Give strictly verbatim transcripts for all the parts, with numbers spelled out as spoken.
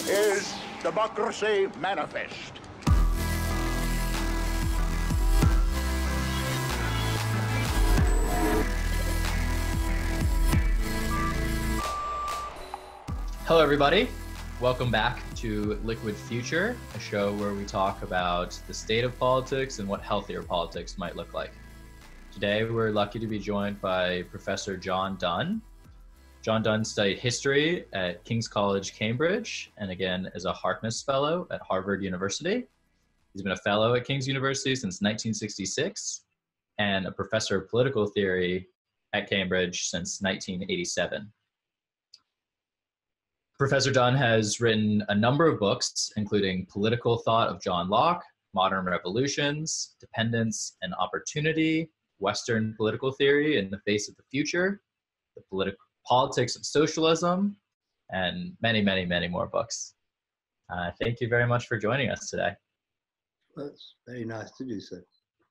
is Democracy Manifest. Hello, everybody. Welcome back to Liquid Future, a show where we talk about the state of politics and what healthier politics might look like. Today, we're lucky to be joined by Professor John Dunn. John Dunn studied history at King's College, Cambridge, and again is a Harkness Fellow at Harvard University. He's been a fellow at King's University since nineteen sixty-six and a professor of political theory at Cambridge since nineteen eighty-seven. Professor Dunn has written a number of books, including Political Thought of John Locke, Modern Revolutions, Dependence and Opportunity, Western Political Theory in the Face of the Future, The Political Politics of Socialism, and many, many, many more books. Uh, thank you very much for joining us today. Well, it's very nice to do so.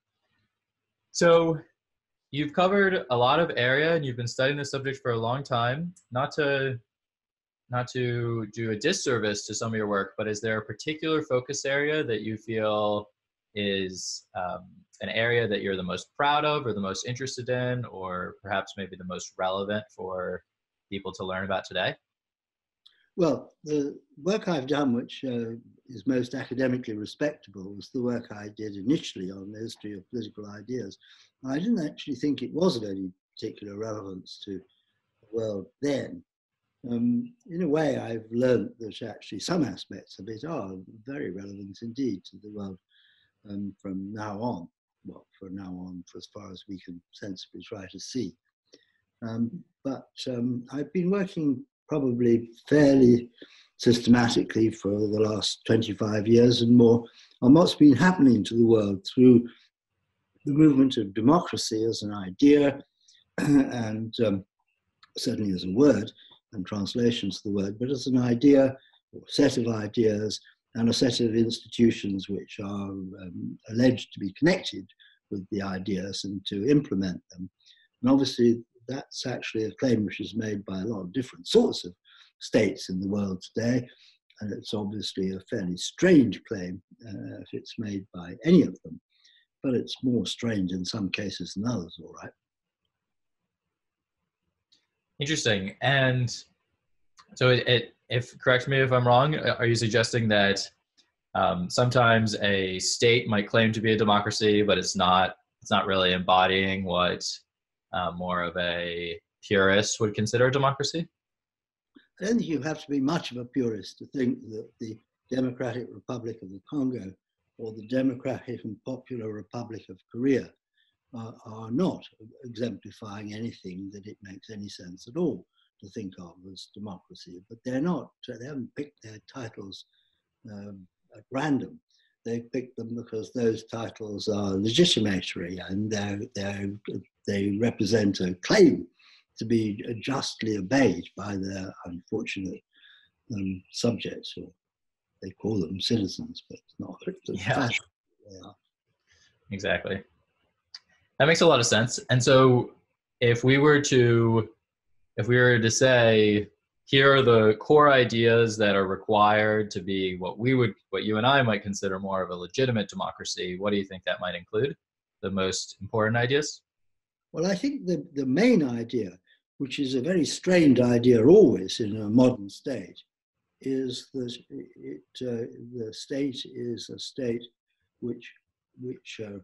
So you've covered a lot of area and you've been studying this subject for a long time. Not to Not to do a disservice to some of your work, but is there a particular focus area that you feel is um, an area that you're the most proud of or the most interested in, or perhaps maybe the most relevant for people to learn about today? Well, the work I've done, which uh, is most academically respectable, was the work I did initially on the history of political ideas. I didn't actually think it was of any particular relevance to the world then. Um, in a way, I've learned that actually some aspects of it are very relevant indeed to the world um, from now on. Well, from now on, for as far as we can sensibly try to see. Um, but um, I've been working probably fairly systematically for the last twenty-five years and more on what's been happening to the world through the movement of democracy as an idea and um, certainly as a word, and translations of the word, but as an idea or set of ideas and a set of institutions which are um, alleged to be connected with the ideas and to implement them. And obviously that's actually a claim which is made by a lot of different sorts of states in the world today, and it's obviously a fairly strange claim uh, if it's made by any of them, but it's more strange in some cases than others, all right. Interesting. And so it, it, if, correct me if I'm wrong, are you suggesting that um, sometimes a state might claim to be a democracy, but it's not, it's not really embodying what uh, more of a purist would consider a democracy? I don't think you have to be much of a purist to think that the Democratic Republic of the Congo or the Democratic and Popular Republic of Korea Uh, are not exemplifying anything that it makes any sense at all to think of as democracy. But they're not, they haven't picked their titles um, at random. They've picked them because those titles are legitimatory and they're, they're, they represent a claim to be justly obeyed by their unfortunate um, subjects, or they call them citizens, but it's not the Yeah. fashion they are. Exactly. That makes a lot of sense. And so if we were to, if we were to say, here are the core ideas that are required to be what we would, what you and I might consider more of a legitimate democracy, what do you think that might include? The most important ideas? Well, I think the, the main idea, which is a very strained idea always in a modern state, is that it, uh, the state is a state which, which uh,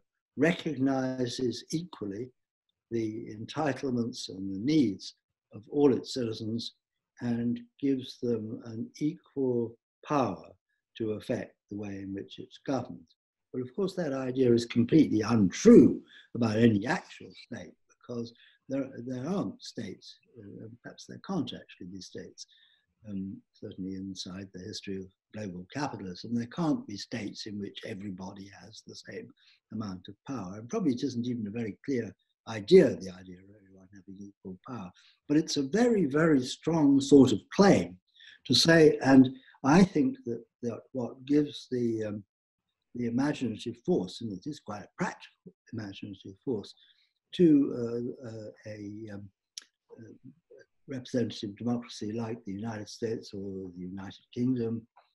recognizes equally the entitlements and the needs of all its citizens and gives them an equal power to affect the way in which it's governed. But of course that idea is completely untrue about any actual state, because there, there aren't states, uh, perhaps there can't actually be states, um, certainly inside the history of global capitalism. There can't be states in which everybody has the same amount of power. And probably it isn't even a very clear idea, the idea of everyone having equal power. But it's a very, very strong sort of claim to say, and I think that, that what gives the, um, the imaginative force, and it is quite a practical imaginative force, to uh, uh, a um, uh, representative democracy like the United States or the United Kingdom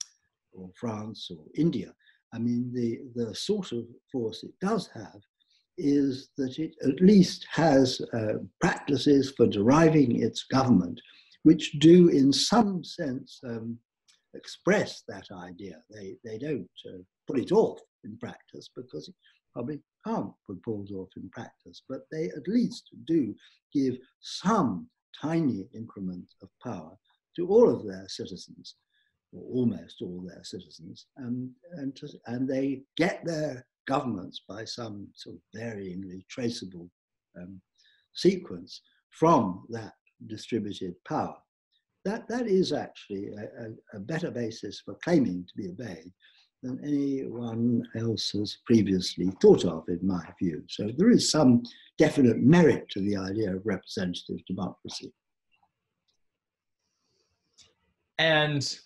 or France or India. I mean, the, the sort of force it does have is that it at least has uh, practices for deriving its government, which do in some sense um, express that idea. They, they don't uh, put it off in practice, because it probably can't be pulled off in practice, but they at least do give some tiny increment of power to all of their citizens, or almost all their citizens, and, and, to, and they get their governments by some sort of varyingly traceable um, sequence from that distributed power. That, that is actually a, a, a better basis for claiming to be obeyed than anyone else has previously thought of, in my view. So there is some definite merit to the idea of representative democracy. And,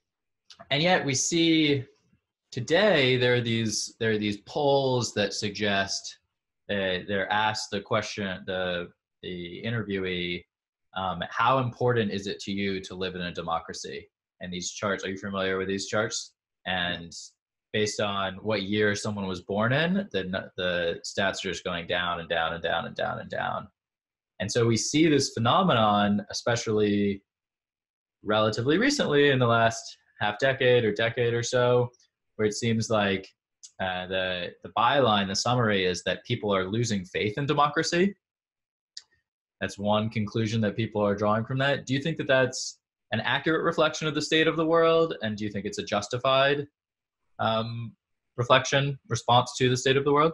and yet we see today there are these, there are these polls that suggest, uh, they're asked the question, the, the interviewee, Um, how important is it to you to live in a democracy? And these charts, are you familiar with these charts? And based on what year someone was born in, the, the stats are just going down and down and down and down and down. And so we see this phenomenon, especially relatively recently in the last half decade or decade or so, where it seems like uh, the, the byline, the summary is that people are losing faith in democracy. That's one conclusion that people are drawing from that. Do you think that that's an accurate reflection of the state of the world? And do you think it's a justified um, reflection, response to the state of the world?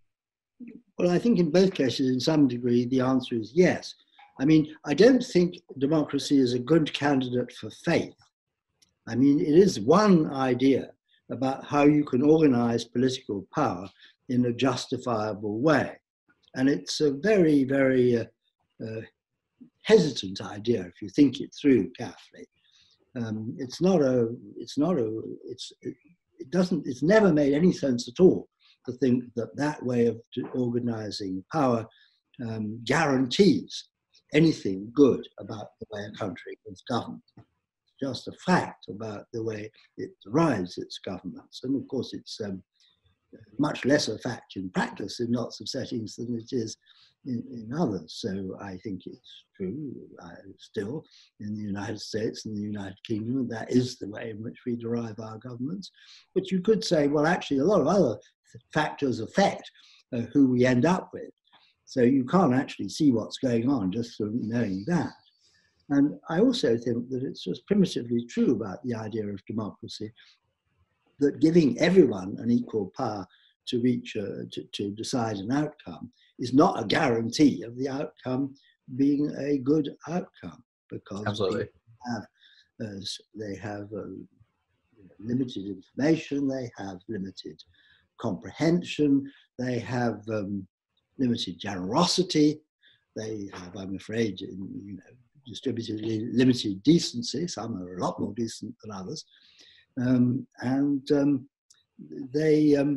Well, I think in both cases, in some degree, the answer is yes. I mean, I don't think democracy is a good candidate for faith. I mean, it is one idea about how you can organize political power in a justifiable way. And it's a very, very uh, Uh, hesitant idea if you think it through carefully. Um, it's not a, it's not a, it's, it, it doesn't, it's never made any sense at all to think that that way of organizing power um, guarantees anything good about the way a country is governed. It's just a fact about the way it derives its governments. And of course, it's um, much less a fact in practice in lots of settings than it is In, in others. So I think it's true uh, still in the United States and the United Kingdom, that is the way in which we derive our governments. But you could say, well, actually a lot of other factors affect uh, who we end up with. So you can't actually see what's going on just from knowing that. And I also think that it's just primitively true about the idea of democracy, that giving everyone an equal power to reach, a, to, to decide an outcome is not a guarantee of the outcome being a good outcome, because Absolutely. They have, uh, they have uh, limited information, they have limited comprehension, they have um, limited generosity, they have, I'm afraid, you know, distributedly limited decency. Some are a lot more decent than others, um, and um, they um,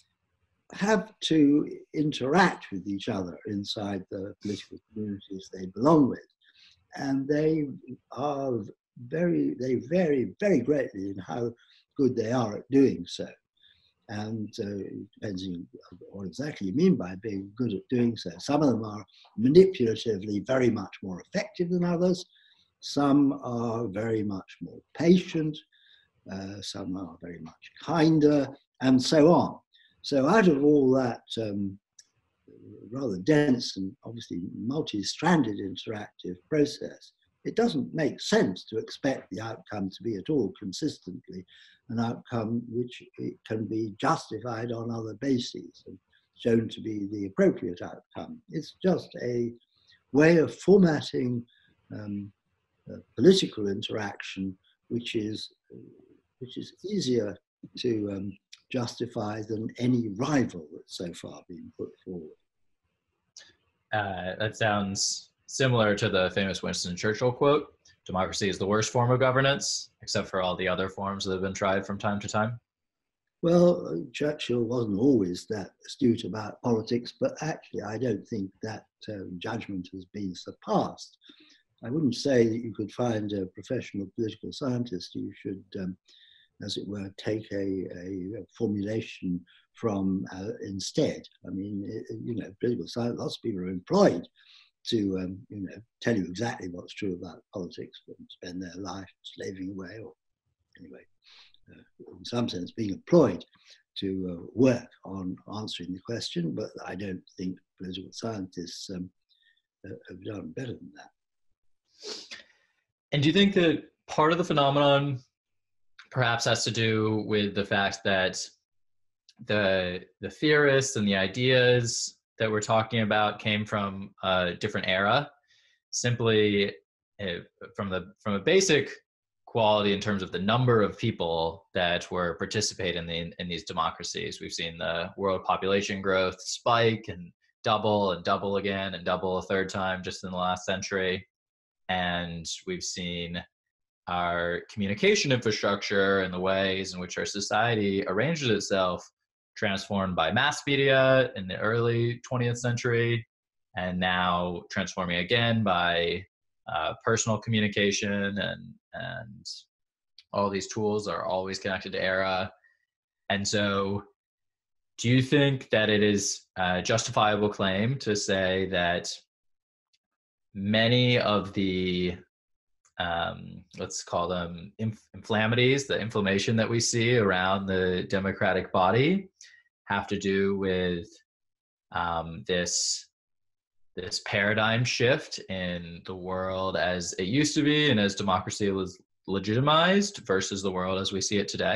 have to interact with each other inside the political communities they belong with. And they are very, they vary very greatly in how good they are at doing so. And uh, it depends on what exactly you mean by being good at doing so. Some of them are manipulatively very much more effective than others. Some are very much more patient. Uh, some are very much kinder, and so on. So out of all that um, rather dense and obviously multi-stranded interactive process, it doesn't make sense to expect the outcome to be at all consistently an outcome which it can be justified on other bases and shown to be the appropriate outcome. It's just a way of formatting um, uh, political interaction which is, which is easier to um, justify than any rival that's so far been put forward. Uh, that sounds similar to the famous Winston Churchill quote, democracy is the worst form of governance, except for all the other forms that have been tried from time to time. Well, Churchill wasn't always that astute about politics, but actually I don't think that um, judgment has been surpassed. I wouldn't say that you could find a professional political scientist who should um, as it were, take a, a, a formulation from uh, instead. I mean, it, you know, political science, lots of people are employed to, um, you know, tell you exactly what's true about politics and spend their life slaving away, or anyway, uh, in some sense being employed to uh, work on answering the question, but I don't think political scientists um, uh, have done better than that. And do you think that part of the phenomenon perhaps has to do with the fact that the the theorists and the ideas that we're talking about came from a different era, simply uh, from the from a basic quality in terms of the number of people that were participating in, the, in these democracies? We've seen the world population growth spike and double and double again and double a third time just in the last century. And we've seen our communication infrastructure and the ways in which our society arranges itself transformed by mass media in the early twentieth century, and now transforming again by uh, personal communication, and and all these tools are always connected to era. And so do you think that it is a justifiable claim to say that many of the Um, let's call them inf- inflammities, the inflammation that we see around the democratic body, have to do with um, this this paradigm shift in the world as it used to be and as democracy was legitimized versus the world as we see it today?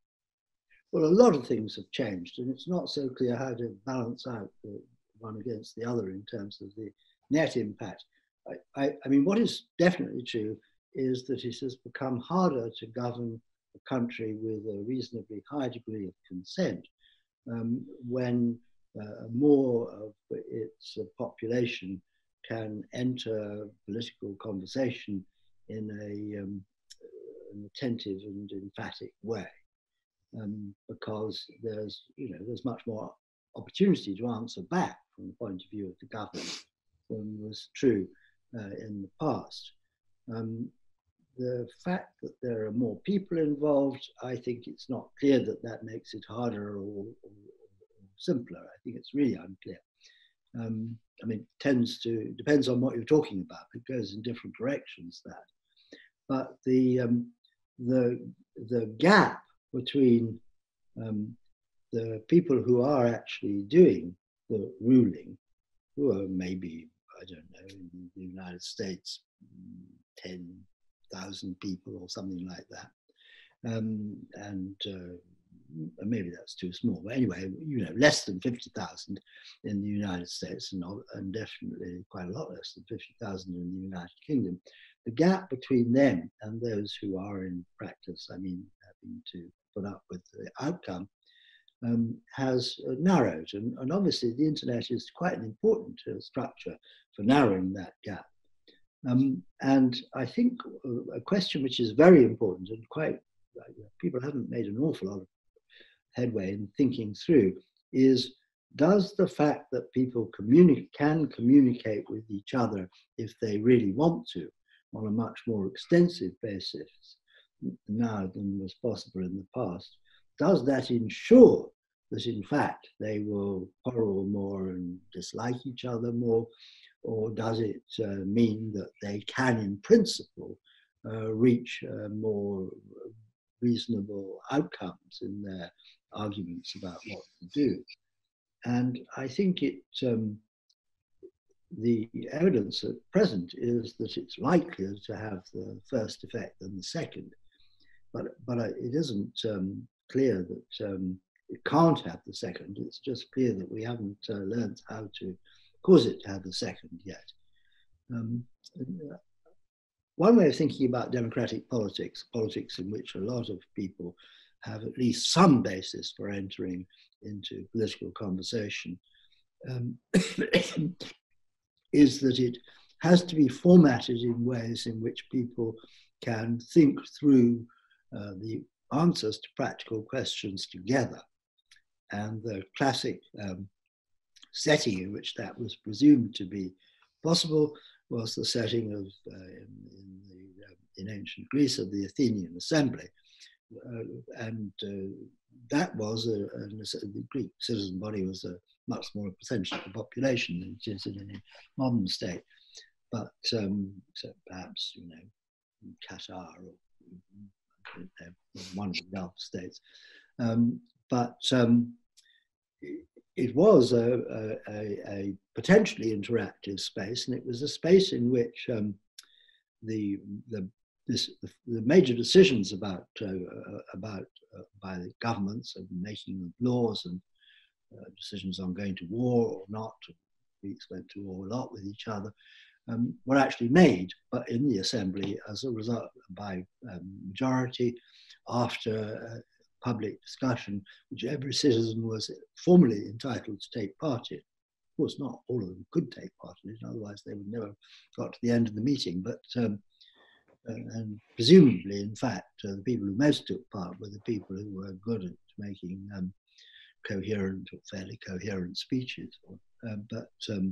Well, a lot of things have changed, and it's not so clear how to balance out the one against the other in terms of the net impact. I, I, I mean, what is definitely true is that it has become harder to govern a country with a reasonably high degree of consent um, when uh, more of its uh, population can enter political conversation in a, um, an attentive and emphatic way, um, because there's, you know, there's much more opportunity to answer back from the point of view of the government than was true uh, in the past. Um, The fact that there are more people involved, I think it's not clear that that makes it harder or, or, or simpler. I think it's really unclear. Um, I mean, it tends to, depends on what you're talking about. It goes in different directions, that. But the, um, the, the gap between um, the people who are actually doing the ruling, who are maybe, I don't know, in the United States, ten thousand people or something like that, um, and uh, maybe that's too small, but anyway, you know, less than fifty thousand in the United States, and, and definitely quite a lot less than fifty thousand in the United Kingdom. The gap between them and those who are in practice, I mean, having to put up with the outcome, um, has uh, narrowed, and, and obviously the internet is quite an important uh, structure for narrowing that gap. Um, and I think a question which is very important, and quite, people haven't made an awful lot of headway in thinking through, is does the fact that people communi- can communicate with each other if they really want to on a much more extensive basis now than was possible in the past, does that ensure that in fact they will quarrel more and dislike each other more? Or does it uh, mean that they can, in principle, uh, reach uh, more reasonable outcomes in their arguments about what to do? And I think it, um, the evidence at present is that it's likelier to have the first effect than the second. But, but it isn't um, clear that um, it can't have the second. It's just clear that we haven't uh, learned how to cause it to have a second yet. Um, one way of thinking about democratic politics, politics in which a lot of people have at least some basis for entering into political conversation, um, is that it has to be formatted in ways in which people can think through uh, the answers to practical questions together. And the classic um, setting in which that was presumed to be possible was the setting of, uh, in, in, the, uh, in ancient Greece, of the Athenian assembly, uh, and uh, that was a, a, the Greek citizen body was a much smaller percentage of the population than it is in any modern state. But um, so perhaps, you know, Qatar or uh, one of the Gulf states. Um, but um, it was a, a, a potentially interactive space, and it was a space in which um, the, the, this, the, the major decisions about, uh, about uh, by the governments and making of laws and uh, decisions on going to war or not, Greeks went to war a lot with each other, um, were actually made but in the assembly as a result by um, majority after uh, public discussion, which every citizen was formally entitled to take part in. Of course, not all of them could take part in it, otherwise they would never got to the end of the meeting. But um, uh, and presumably, in fact, uh, the people who most took part were the people who were good at making um, coherent or fairly coherent speeches. Uh, but um,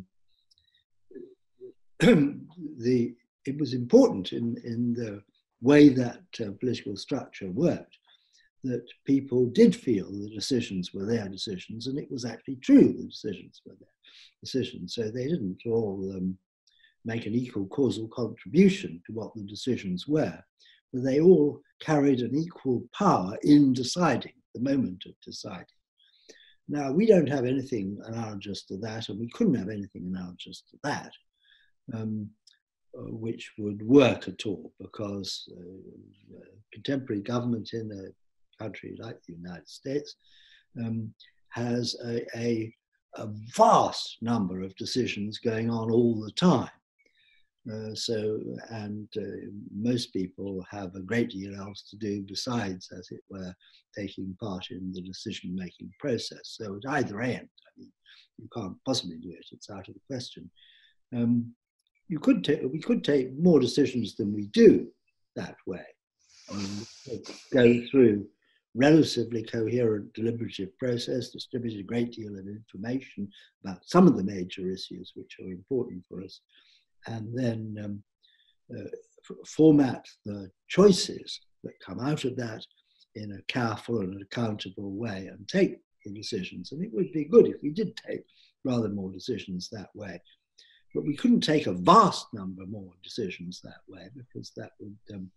the it was important in in the way that uh, political structure worked, that people did feel the decisions were their decisions, and it was actually true the decisions were their decisions. So they didn't all um, make an equal causal contribution to what the decisions were, but they all carried an equal power in deciding, the moment of deciding. Now, we don't have anything analogous to that, and we couldn't have anything analogous to that, um, uh, which would work at all, because uh, uh, contemporary government in a country like the United States um, has a, a, a vast number of decisions going on all the time. Uh, so, and uh, most people have a great deal else to do besides, as it were, taking part in the decision-making process. So at either end, I mean, you can't possibly do it, it's out of the question. Um, you could take, we could take more decisions than we do that way. I mean, we could go through relatively coherent deliberative process, distribute a great deal of information about some of the major issues which are important for us, and then um, uh, format the choices that come out of that in a careful and accountable way and take the decisions. And it would be good if we did take rather more decisions that way. But we couldn't take a vast number more decisions that way, because that would um,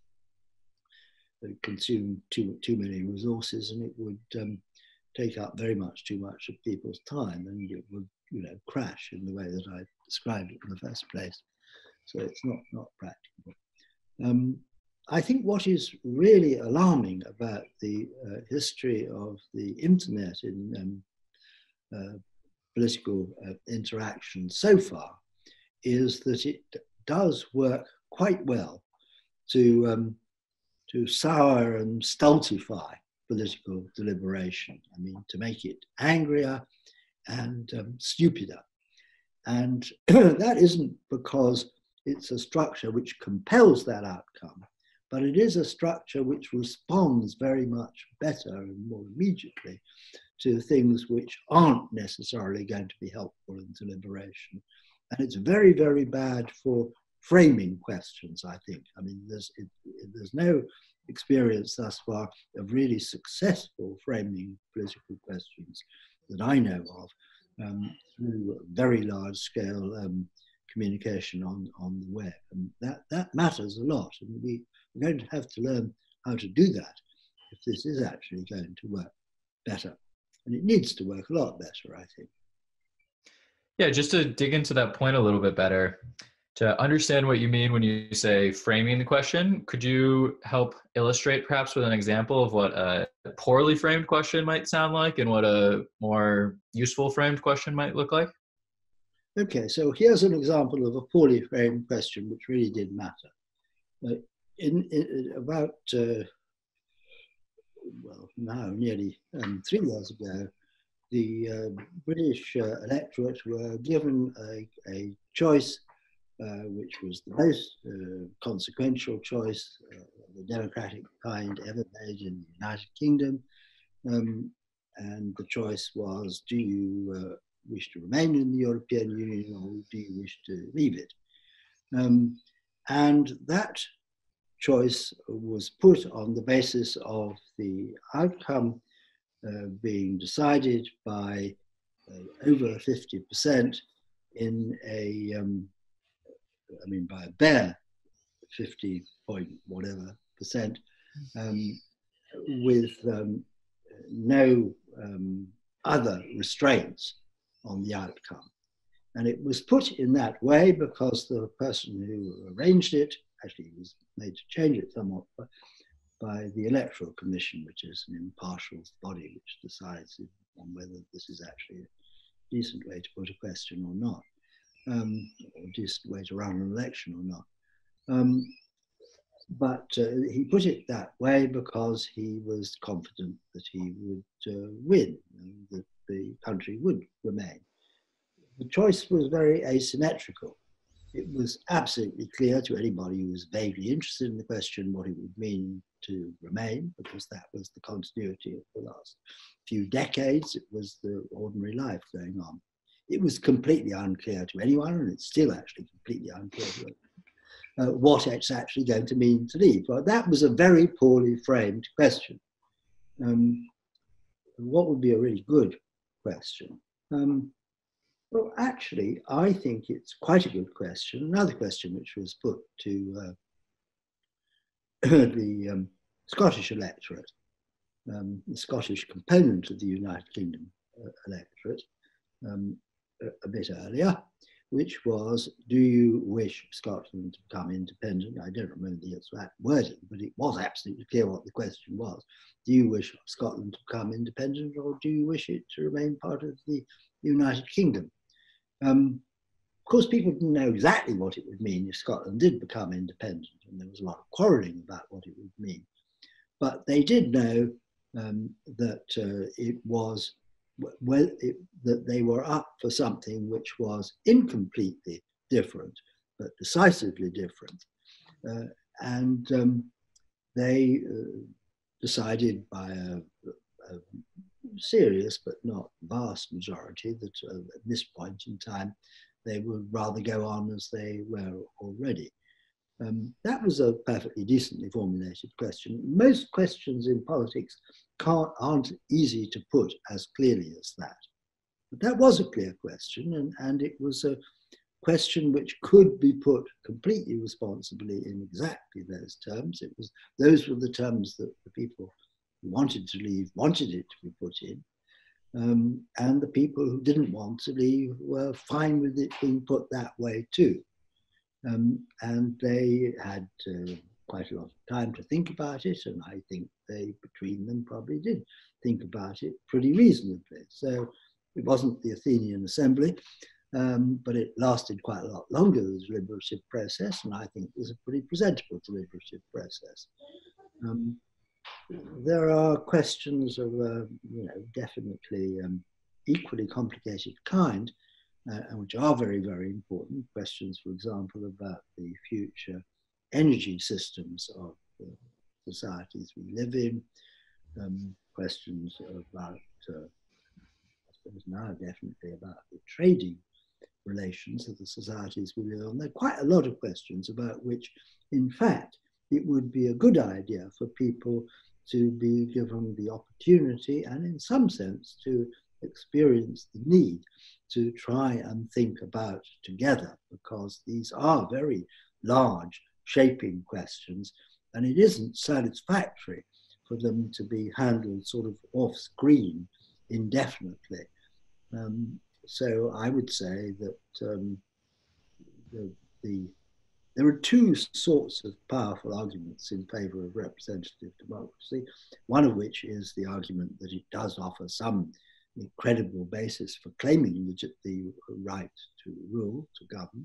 consume too, too many resources, and it would um, take up very much too much of people's time, and it would, you know, crash in the way that I described it in the first place. So it's not, not practical. Um, I think what is really alarming about the uh, history of the internet in um, uh, political uh, interaction so far is that it does work quite well to, um, to sour and stultify political deliberation. I mean, to make it angrier and um, stupider. And that isn't because it's a structure which compels that outcome, but it is a structure which responds very much better and more immediately to things which aren't necessarily going to be helpful in deliberation. And it's very, very bad for framing questions, I think. I mean, there's, it, there's no experience thus far of really successful framing political questions that I know of um, through very large scale um, communication on, on the web. And that, that matters a lot. And we, we're going to have to learn how to do that if this is actually going to work better. And it needs to work a lot better, I think. Yeah, just to dig into that point a little bit better, to understand what you mean when you say framing the question, could you help illustrate perhaps with an example of what a poorly framed question might sound like and what a more useful framed question might look like? Okay, so here's an example of a poorly framed question which really did matter. Uh, in, in about, uh, well, now nearly um, three years ago, the uh, British uh, electorate were given a, a choice uh, which was the most uh, consequential choice uh, of the democratic kind ever made in the United Kingdom. Um, and the choice was, do you uh, wish to remain in the European Union or do you wish to leave it? Um, and that choice was put on the basis of the outcome uh, being decided by uh, over fifty percent in a, um, I mean, by a bare fifty point whatever percent, um, with um, no um, other restraints on the outcome. And it was put in that way because the person who arranged it, actually was made to change it somewhat by, by the Electoral Commission, which is an impartial body which decides on whether this is actually a decent way to put a question or not, um, or a decent way to run an election or not. Um, but uh, he put it that way because he was confident that he would uh, win, and that the country would remain. The choice was very asymmetrical. It was absolutely clear to anybody who was vaguely interested in the question what it would mean to remain, because that was the continuity of the last few decades. It was the ordinary life going on. It was completely unclear to anyone, and it's still actually completely unclear to anyone, uh, what it's actually going to mean to leave. Well, that was a very poorly framed question. Um, what would be a really good question? Um, Well, actually, I think it's quite a good question. Another question which was put to uh, the um, Scottish electorate, um, the Scottish component of the United Kingdom uh, electorate, um, a, a bit earlier, which was, do you wish Scotland to become independent? I don't remember the exact wording, but it was absolutely clear what the question was. Do you wish Scotland to become independent, or do you wish it to remain part of the United Kingdom? Um, of course, people didn't know exactly what it would mean if Scotland did become independent, and there was a lot of quarrelling about what it would mean. But they did know um, that uh, it was well, it, that they were up for something which was incompletely different, but decisively different. Uh, and um, they uh, decided by a, a serious but not vast majority that uh, at this point in time they would rather go on as they were already. Um, that was a perfectly decently formulated question. Most questions in politics can't, aren't easy to put as clearly as that. But that was a clear question, and, and it was a question which could be put completely responsibly in exactly those terms. It was, those were the terms that the people who wanted to leave wanted it to be put in. Um, and the people who didn't want to leave were fine with it being put that way too. Um, and they had uh, quite a lot of time to think about it, and I think they, between them, probably did think about it pretty reasonably. So it wasn't the Athenian Assembly, um, but it lasted quite a lot longer, the deliberative process, and I think it was a pretty presentable deliberative process. Um, there are questions of a you know, definitely um, equally complicated kind, Uh, which are very, very important. Questions, for example, about the future energy systems of the societies we live in. Um, questions about, uh, I suppose now definitely about the trading relations of the societies we live on. There are quite a lot of questions about which, in fact, it would be a good idea for people to be given the opportunity and, in some sense, to experience the need to try and think about together, because these are very large, shaping questions, and it isn't satisfactory for them to be handled sort of off screen indefinitely. Um, so I would say that um, the, the there are two sorts of powerful arguments in favor of representative democracy, one of which is the argument that it does offer some credible basis for claiming the right to rule, to govern.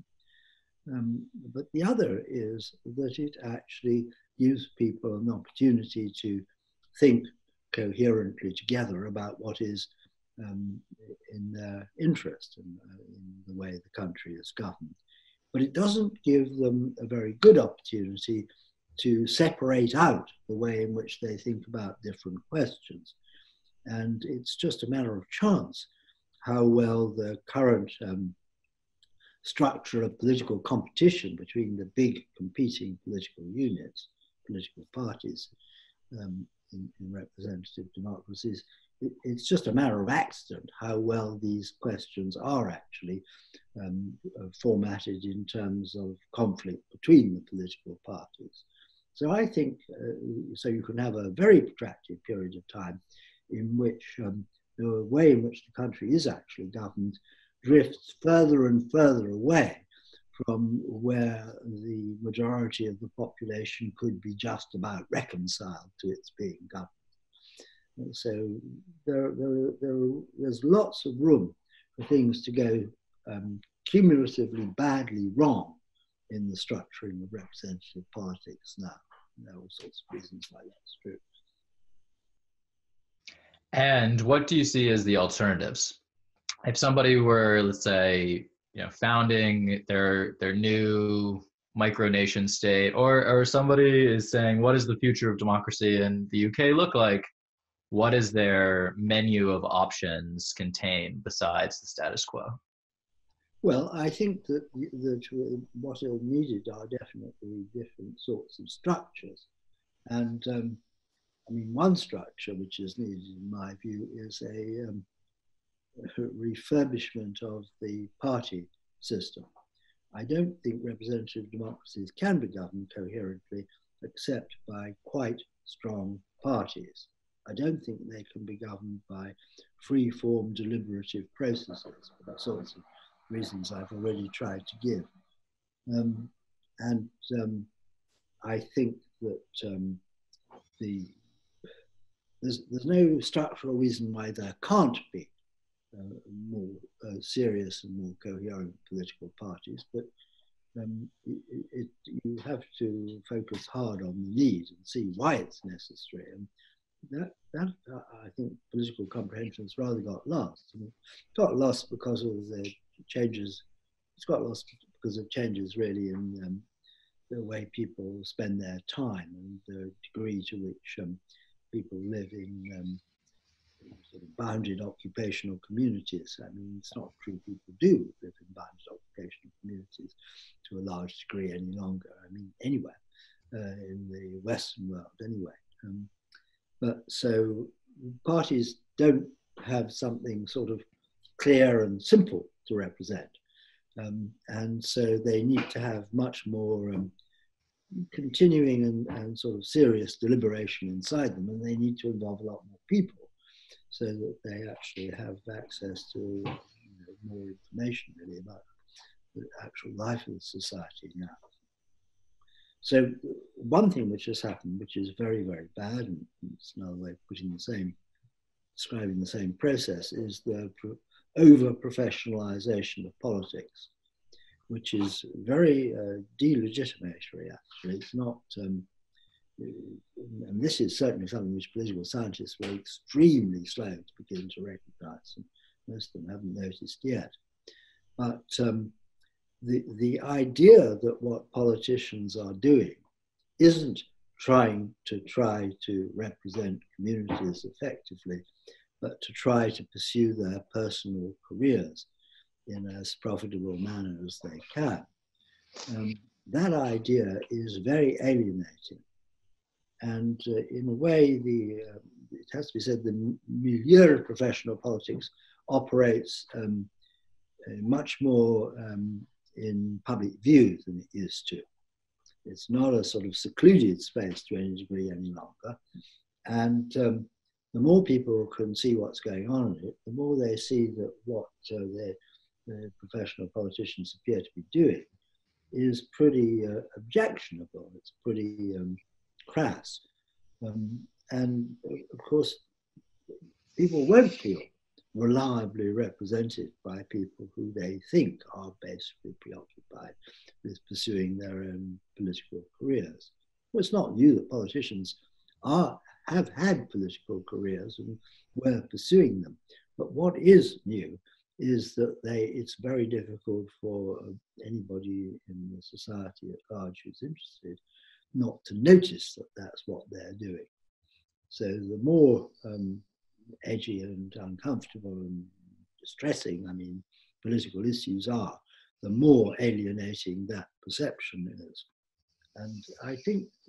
Um, but the other is that it actually gives people an opportunity to think coherently together about what is um, in their interest and uh, in the way the country is governed. But it doesn't give them a very good opportunity to separate out the way in which they think about different questions. And it's just a matter of chance how well the current um, structure of political competition between the big competing political units political parties um, in, in representative democracies. It, it's just a matter of accident how well these questions are actually um, uh, formatted in terms of conflict between the political parties. So I think, uh, so you can have a very protracted period of time in which um, the way in which the country is actually governed drifts further and further away from where the majority of the population could be just about reconciled to its being governed. And so there, there, there, there's lots of room for things to go um, cumulatively badly wrong in the structuring of representative politics now. There are all sorts of reasons why that's true. And what do you see as the alternatives? If somebody were, let's say, you know, founding their their new micronation state, or or somebody is saying, what does the future of democracy in the U K look like? What is their menu of options contain besides the status quo? Well, I think that, that what are needed are definitely different sorts of structures. And um, I mean, one structure which is needed, in my view, is a um, refurbishment of the party system. I don't think representative democracies can be governed coherently except by quite strong parties. I don't think they can be governed by free-form deliberative processes for the sorts of reasons I've already tried to give. Um, and um, I think that um, the, there's, there's no structural reason why there can't be uh, more uh, serious and more coherent political parties, but um, it, it, you have to focus hard on the need and see why it's necessary. And that, that uh, I think political comprehension has rather got lost. I mean, it got lost because of the changes, it's got lost because of changes really in um, the way people spend their time and the degree to which um, people live in um, sort of bounded occupational communities. I mean, it's not true people do live in bounded occupational communities to a large degree any longer. I mean, anywhere uh, in the Western world anyway. Um, but so parties don't have something sort of clear and simple to represent. Um, and so they need to have much more um, continuing and, and sort of serious deliberation inside them, and they need to involve a lot more people so that they actually have access to you know, more information really about the actual life of the society now. So one thing which has happened, which is very, very bad, and it's another way of putting the same, describing the same process, is the over-professionalization of politics, which is very uh, delegitimatory, actually. It's not, um, and this is certainly something which political scientists were extremely slow to begin to recognize, and most of them haven't noticed yet. But um, the, the idea that what politicians are doing isn't trying to try to represent communities effectively, but to try to pursue their personal careers in as profitable manner as they can. Um, that idea is very alienating. And uh, in a way, the, uh, it has to be said, the milieu of professional politics operates um, uh, much more um, in public view than it used to. It's not a sort of secluded space to any degree any longer. And um, the more people can see what's going on in it, the more they see that what uh, their, their professional politicians appear to be doing is pretty uh, objectionable. It's pretty um, crass. Um, and of course, people won't feel reliably represented by people who they think are basically preoccupied with pursuing their own political careers. Well, it's not new that politicians are, have had political careers and were pursuing them. But what is new is that they, it's very difficult for anybody in the society at large who's interested not to notice that that's what they're doing. So the more um, edgy and uncomfortable and distressing, I mean, political issues are, the more alienating that perception is. And I think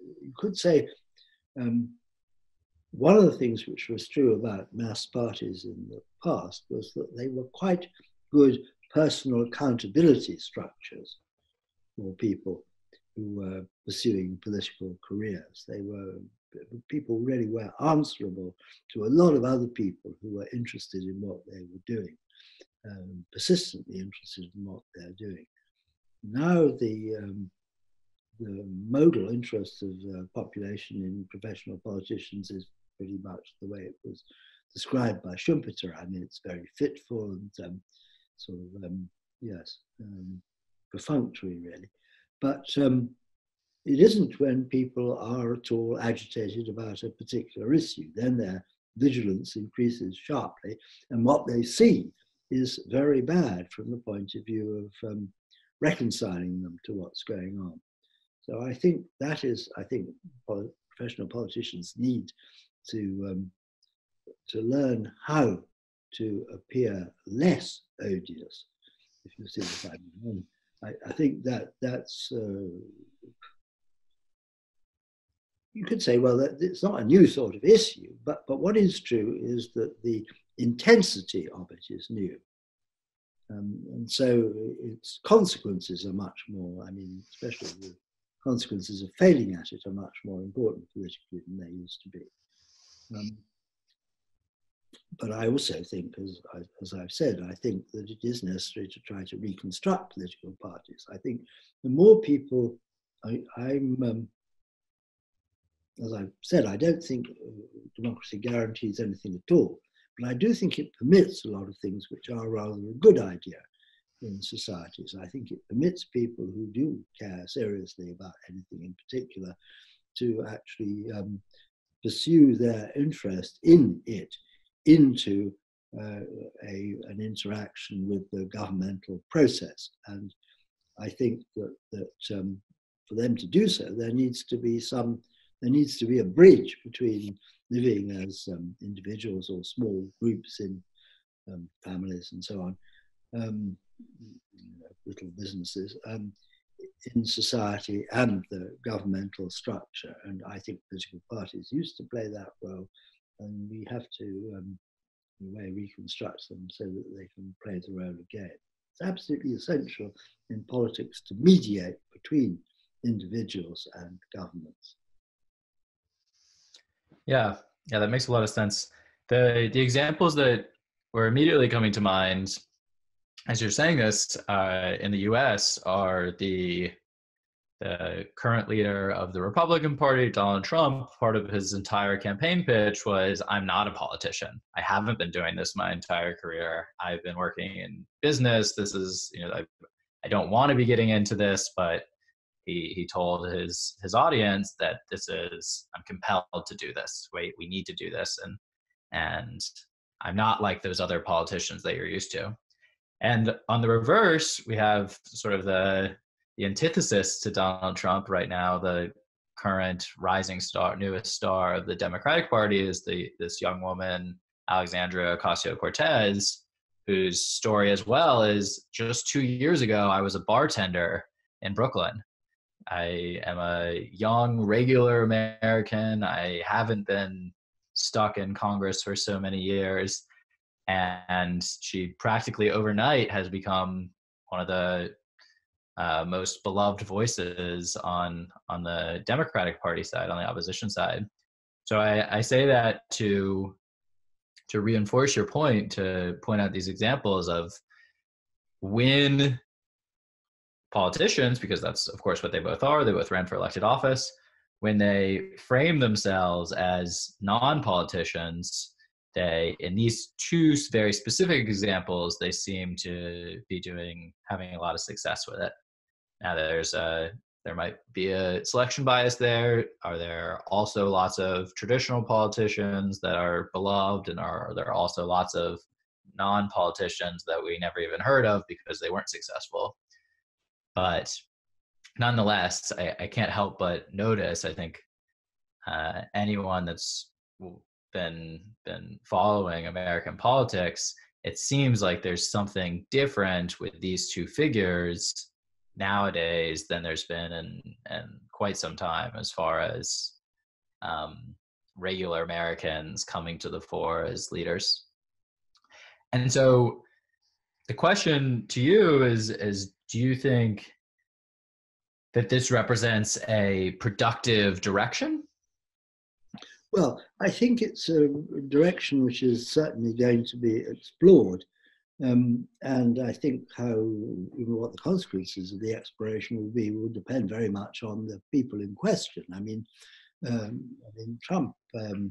you could say um, one of the things which was true about mass parties in the past was that they were quite good personal accountability structures for people who were pursuing political careers. They were, people really were answerable to a lot of other people who were interested in what they were doing, um, persistently interested in what they're doing. Now the, um, the modal interest of the population in professional politicians is pretty much the way it was described by Schumpeter. I mean, it's very fitful and um, sort of, um, yes, um, perfunctory really. But um, it isn't when people are at all agitated about a particular issue. Then their vigilance increases sharply, and what they see is very bad from the point of view of um, reconciling them to what's going on. So I think that is, I think professional politicians need to, um, to learn how to appear less odious, if you see what I mean. I, I think that that's, uh, you could say, well, that it's not a new sort of issue, but, but what is true is that the intensity of it is new. Um, and so its consequences are much more, I mean, especially the consequences of failing at it are much more important politically than they used to be. Um, but I also think, as, I, as I've said, I think that it is necessary to try to reconstruct political parties. I think the more people, I, I'm, um, as I've said, I don't think democracy guarantees anything at all, but I do think it permits a lot of things which are rather a good idea in societies. I think it permits people who do care seriously about anything in particular to actually um, pursue their interest in it into uh, a, an interaction with the governmental process. And I think that, that um, for them to do so, there needs to be some, there needs to be a bridge between living as um, individuals or small groups in um, families and so on, um, you know, little businesses, um, in society and the governmental structure. And I think political parties used to play that role, and we have to, um, in a way, reconstruct them so that they can play the role again. It's absolutely essential in politics to mediate between individuals and governments. Yeah, yeah, that makes a lot of sense. The the examples that were immediately coming to mind as you're saying this uh, in the U S are the the current leader of the Republican Party, Donald Trump. Part of his entire campaign pitch was, I'm not a politician. I haven't been doing this my entire career. I've been working in business. This is, you know, I, I don't want to be getting into this, but he, he told his, his audience that this is, I'm compelled to do this. Wait, we need to do this. And, and I'm not like those other politicians that you're used to. And on the reverse, we have sort of the, the antithesis to Donald Trump right now. The current rising star, newest star of the Democratic Party is the this young woman, Alexandria Ocasio-Cortez, whose story as well is, just two years ago, I was a bartender in Brooklyn. I am a young, regular American. I haven't been stuck in Congress for so many years. And she practically overnight has become one of the uh, most beloved voices on on the Democratic Party side, on the opposition side. So I, I say that to to reinforce your point, to point out these examples of when politicians, because that's of course what they both are, they both ran for elected office, when they frame themselves as non-politicians, they, in these two very specific examples, they seem to be doing, having a lot of success with it. Now there's a, there might be a selection bias there. Are there also lots of traditional politicians that are beloved, and are there also lots of non-politicians that we never even heard of because they weren't successful? But nonetheless, I, I can't help but notice, I think uh, anyone that's been been following American politics, it seems like there's something different with these two figures nowadays than there's been in, in quite some time as far as um, regular Americans coming to the fore as leaders. And so the question to you is, is do you think that this represents a productive direction? Well, I think it's a direction which is certainly going to be explored. Um, and I think how, you know, what the consequences of the exploration will be will depend very much on the people in question. I mean, um, I mean Trump, um,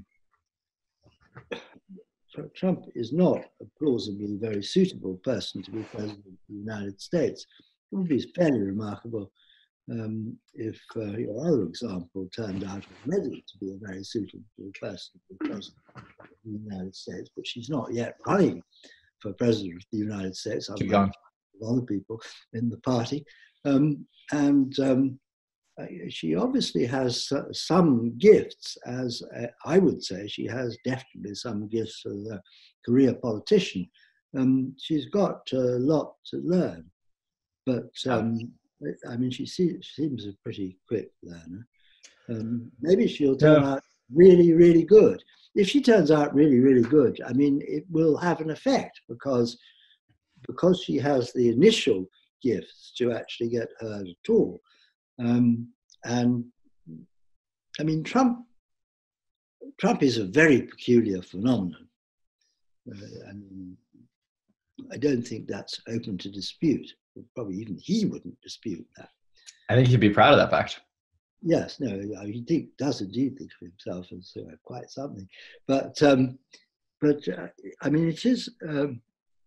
Trump is not a plausibly very suitable person to be president of the United States. It would be fairly remarkable um, if uh, your other example turned out already to be a very suitable person to be president of the United States, but she's not yet running for president of the United States. Keep going. Other people in the party, um, and um, she obviously has some gifts, as uh, I would say. She has definitely some gifts as a career politician. Um, she's got a lot to learn, but um, I mean, she, see, she seems a pretty quick learner. Um, maybe she'll turn yeah. out really, really good. If she turns out really, really good, I mean, it will have an effect because because she has the initial gifts to actually get heard at all. Um, and I mean, Trump, Trump is a very peculiar phenomenon. Uh, I mean, I don't think that's open to dispute. Probably even he wouldn't dispute that. I think he'd be proud of that fact. Yes, no, he think, does indeed think of himself as uh, quite something. But, um, but uh, I mean, it is, um,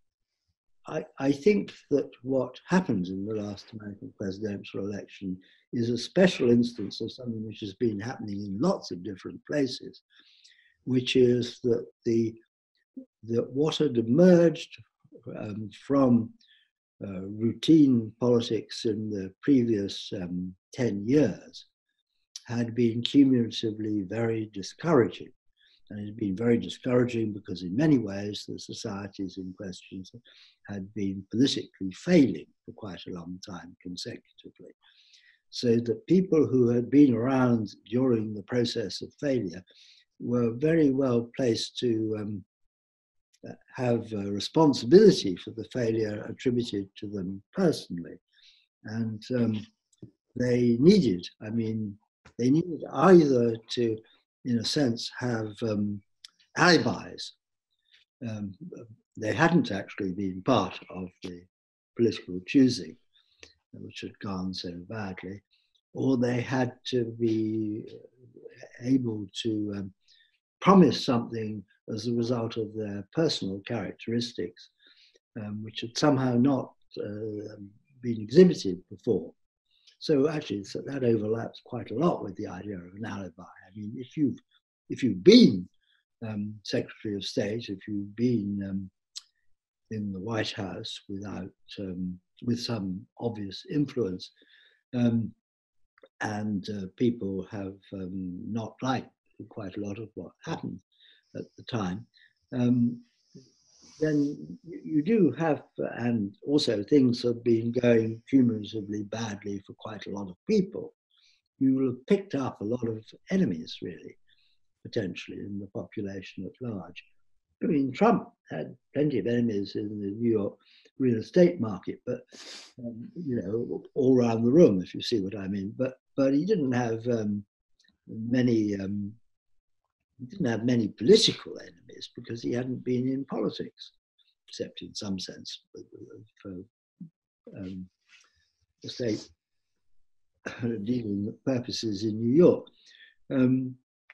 I, I think that what happened in the last American presidential election is a special instance of something which has been happening in lots of different places, which is that the that what had emerged um, from uh, routine politics in the previous um, ten years had been cumulatively very discouraging. And it had been very discouraging because in many ways the societies in question had been politically failing for quite a long time consecutively. So that people who had been around during the process of failure were very well placed to um, have a responsibility for the failure attributed to them personally. And um, they needed, I mean, they needed either to, in a sense, have um, alibis. Um, they hadn't actually been part of the political choosing, which had gone so badly, or they had to be able to um, promise something as a result of their personal characteristics, um, which had somehow not uh, been exhibited before. So actually, so that overlaps quite a lot with the idea of an alibi. I mean, if you've if you've been um, Secretary of State, if you've been um, in the White House without um, with some obvious influence, um, and uh, people have um, not liked quite a lot of what happened at the time, um, then you do have, and also things have been going cumulatively badly for quite a lot of people. You will have picked up a lot of enemies, really, potentially, in the population at large. I mean, Trump had plenty of enemies in the New York real estate market, but, um, you know, all around the room, if you see what I mean. But, but he didn't have um, many, um, he didn't have many political enemies because he hadn't been in politics, except in some sense for um, the state dealing purposes in New York. Um,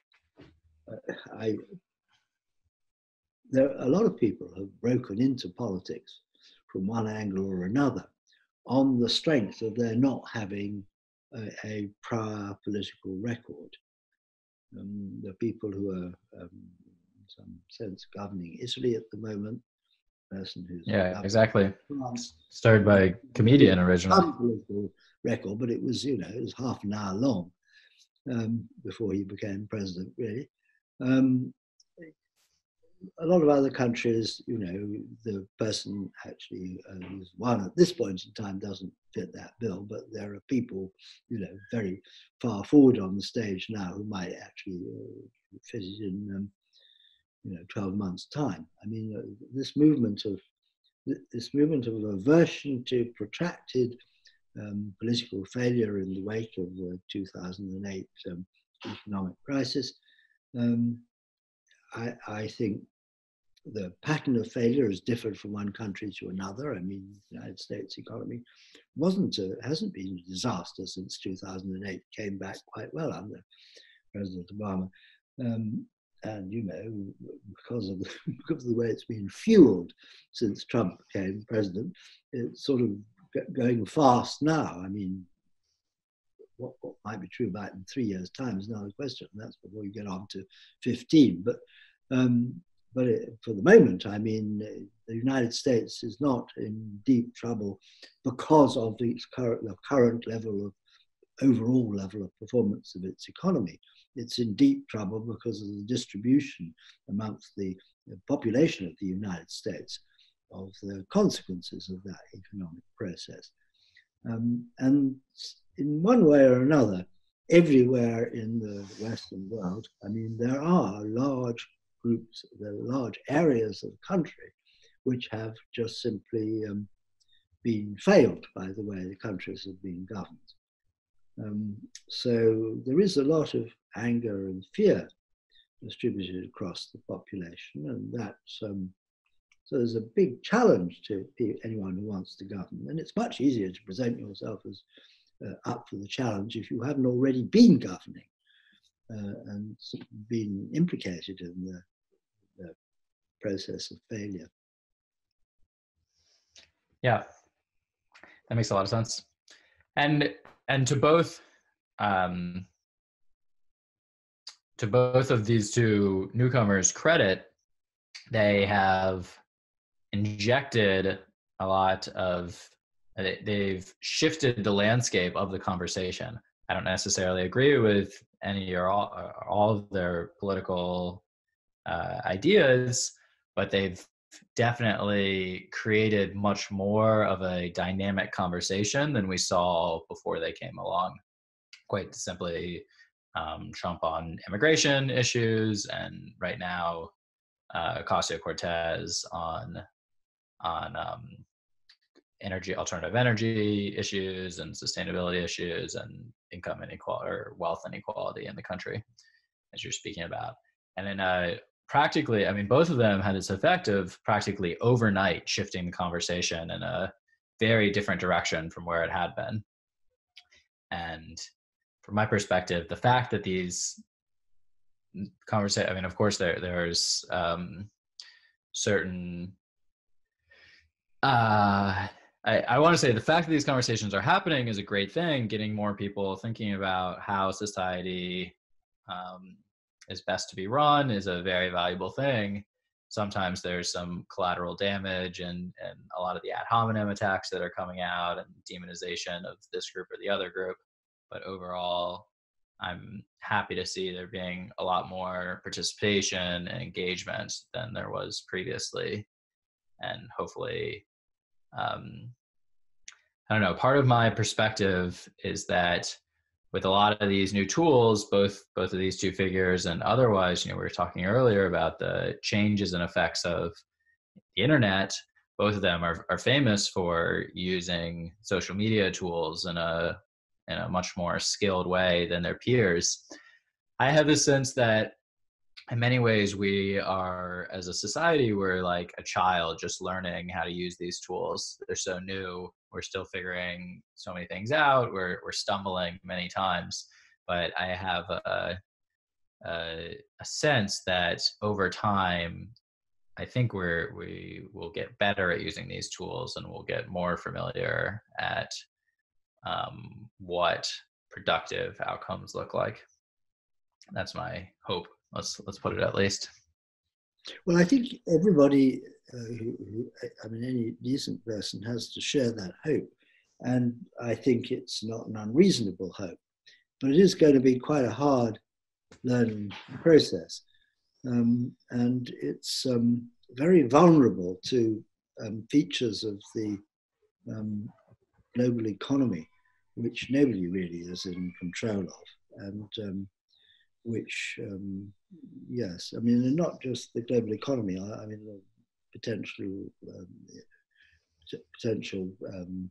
I, there a lot of people have broken into politics from one angle or another on the strength of their not having a, a prior political record. Um, the people who are, um, in some sense, governing Italy at the moment, person who's yeah, exactly. France, started by a comedian originally. Some political record, but it was, you know, it was half an hour long um, before he became president, really. Um, a lot of other countries, you know, the person actually uh, who's won at this point in time doesn't fit that bill, but there are people, you know, very far forward on the stage now who might actually uh, fit it in, um, you know, twelve months' time. I mean, uh, this movement of this movement of aversion to protracted um, political failure in the wake of the two thousand eight um, economic crisis, um, I, I think the pattern of failure is different from one country to another. I mean, the United States economy wasn't a, hasn't been a disaster since two thousand eight. Came back quite well under President Obama, um, and you know, because of the, because of the way it's been fueled since Trump became president, it's sort of going fast now. I mean, what, what might be true about in three years' time is another question. And that's before you get on to fifteen, but. Um, But it, for the moment, I mean, the United States is not in deep trouble because of its current, the current level of overall level of performance of its economy. It's in deep trouble because of the distribution amongst the, the population of the United States of the consequences of that economic process. Um, and in one way or another, everywhere in the Western world, I mean, there are large groups, the large areas of the country, which have just simply um, been failed by the way the countries have been governed. Um, so there is a lot of anger and fear distributed across the population, and that's um, so there's a big challenge to anyone who wants to govern, and it's much easier to present yourself as uh, up for the challenge if you haven't already been governing uh, and been implicated in the the process of failure. Yeah, that makes a lot of sense. And and to both um, to both of these two newcomers' credit, they have injected a lot of, they've shifted the landscape of the conversation. I don't necessarily agree with any or all, or all of their political uh, ideas, but they've definitely created much more of a dynamic conversation than we saw before they came along. Quite simply, um, Trump on immigration issues, and right now, uh, Ocasio-Cortez on on um, energy, alternative energy issues, and sustainability issues, and income inequality or wealth inequality in the country, as you're speaking about. And then uh, practically, I mean, both of them had this effect of practically overnight shifting the conversation in a very different direction from where it had been. And from my perspective, the fact that these conversations, I mean, of course, there there's um, certain, uh, I, I want to say the fact that these conversations are happening is a great thing, getting more people thinking about how society um, is best to be run is a very valuable thing. Sometimes there's some collateral damage and, and a lot of the ad hominem attacks that are coming out and demonization of this group or the other group. But overall, I'm happy to see there being a lot more participation and engagement than there was previously. And hopefully, um, I don't know, part of my perspective is that with a lot of these new tools, both both of these two figures and otherwise, you know, we were talking earlier about the changes and effects of the internet. Both of them are, are famous for using social media tools in a in a much more skilled way than their peers. I have the sense that in many ways we are, as a society, we're like a child just learning how to use these tools. They're so new. We're still figuring so many things out. We're we're stumbling many times, but I have a, a, a sense that over time, I think we're we will get better at using these tools, and we'll get more familiar at um, what productive outcomes look like. That's my hope. Let's let's put it at least. Well, I think everybody, uh, who, who, I mean, any decent person has to share that hope. And I think it's not an unreasonable hope, but it is going to be quite a hard learning process. Um, and it's um, very vulnerable to um, features of the um, global economy, which nobody really is in control of. And um, which, um, yes, I mean, and not just the global economy, I, I mean, the potential, um, potential um,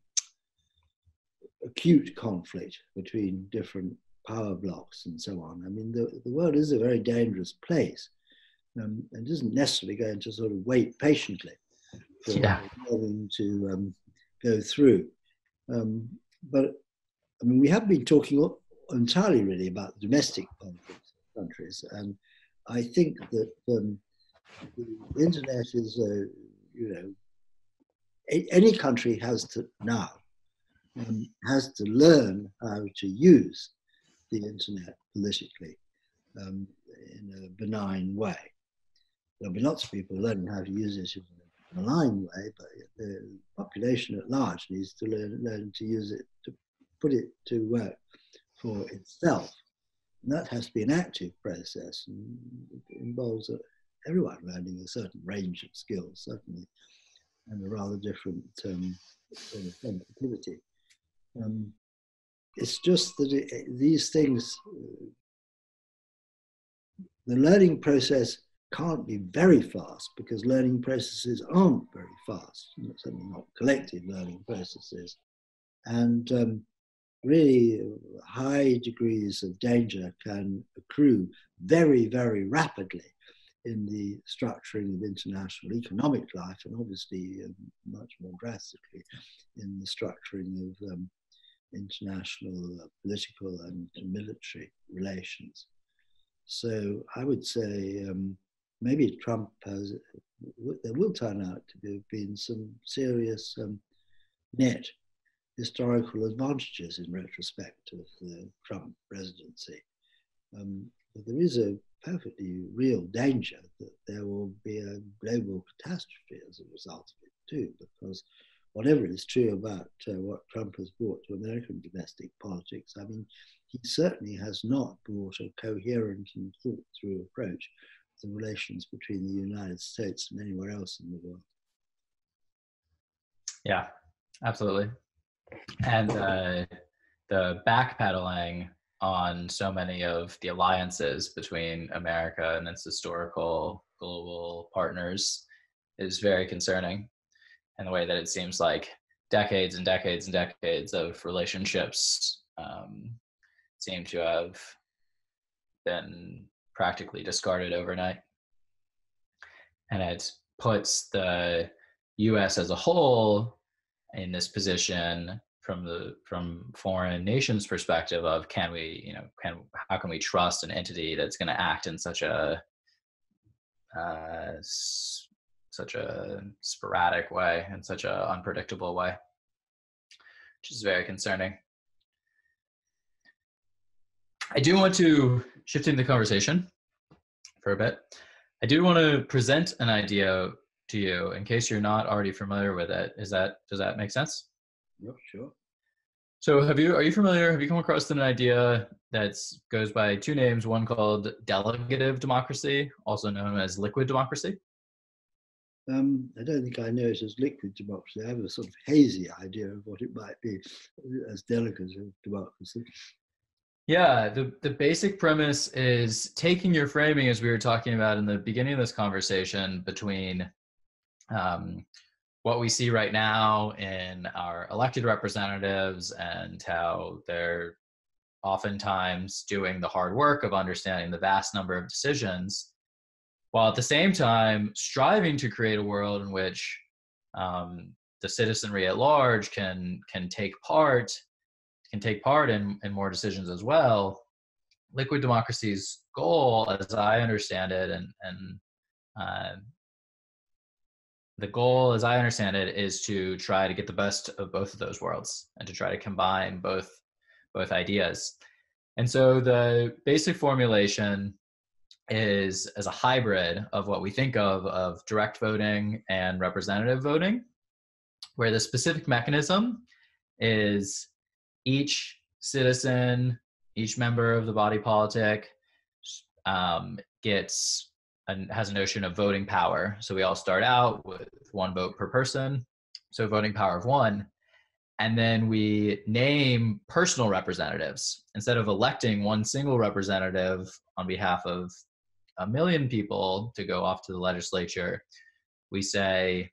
acute conflict between different power blocks and so on. I mean, the, the world is a very dangerous place, um, and isn't necessarily going to sort of wait patiently for Yeah. them to um, go through. Um, but I mean, we have been talking entirely really about domestic politics of countries, and I think that um, the internet is, a, you know, a, any country has to now um, has to learn how to use the internet politically um, in a benign way. There'll be lots of people learning how to use it in a malign way, but the population at large needs to learn, learn to use it, to put it to work for itself. And that has to be an active process, and it involves everyone learning a certain range of skills, certainly, and a rather different um, sort of sensitivity. Um, it's just that it, these things, uh, the learning process can't be very fast because learning processes aren't very fast, certainly not collective learning processes. And um, really high degrees of danger can accrue very, very rapidly in the structuring of international economic life, and obviously um, much more drastically in the structuring of um, international uh, political and military relations. So I would say um, maybe Trump has, there will turn out to have been some serious um, net historical advantages in retrospect of the Trump presidency. Um, but there is a perfectly real danger that there will be a global catastrophe as a result of it too, because whatever is true about uh, what Trump has brought to American domestic politics, I mean, he certainly has not brought a coherent and thought through approach to the relations between the United States and anywhere else in the world. Yeah, absolutely. And uh, the backpedaling on so many of the alliances between America and its historical global partners is very concerning. And the way that it seems like decades and decades and decades of relationships um, seem to have been practically discarded overnight. And it puts the U S as a whole in this position from the from foreign nations perspective of can we, you know, can how can we trust an entity that's going to act in such a uh, s- such a sporadic way, in such a unpredictable way, which is very concerning. I do want to shifting the conversation for a bit. I do want to present an idea to you in case you're not already familiar with it. Is that does that make sense? Yep, sure. So have you, are you familiar, have you come across an idea that goes by two names, one called delegative democracy, also known as liquid democracy? Um, I don't think I know it as liquid democracy. I have a sort of hazy idea of what it might be as delegative democracy. Yeah, the, the basic premise is taking your framing, as we were talking about in the beginning of this conversation, between um, what we see right now in our elected representatives and how they're oftentimes doing the hard work of understanding the vast number of decisions, while at the same time striving to create a world in which um, the citizenry at large can can take part can take part in, in more decisions as well. Liquid democracy's goal, as I understand it, and and uh, the goal, as I understand it, is to try to get the best of both of those worlds and to try to combine both both ideas. And so the basic formulation is as a hybrid of what we think of of direct voting and representative voting, where the specific mechanism is each citizen, each member of the body politic um, gets and has a notion of voting power. So we all start out with one vote per person, so voting power of one. And then we name personal representatives. Instead of electing one single representative on behalf of a million people to go off to the legislature, we say,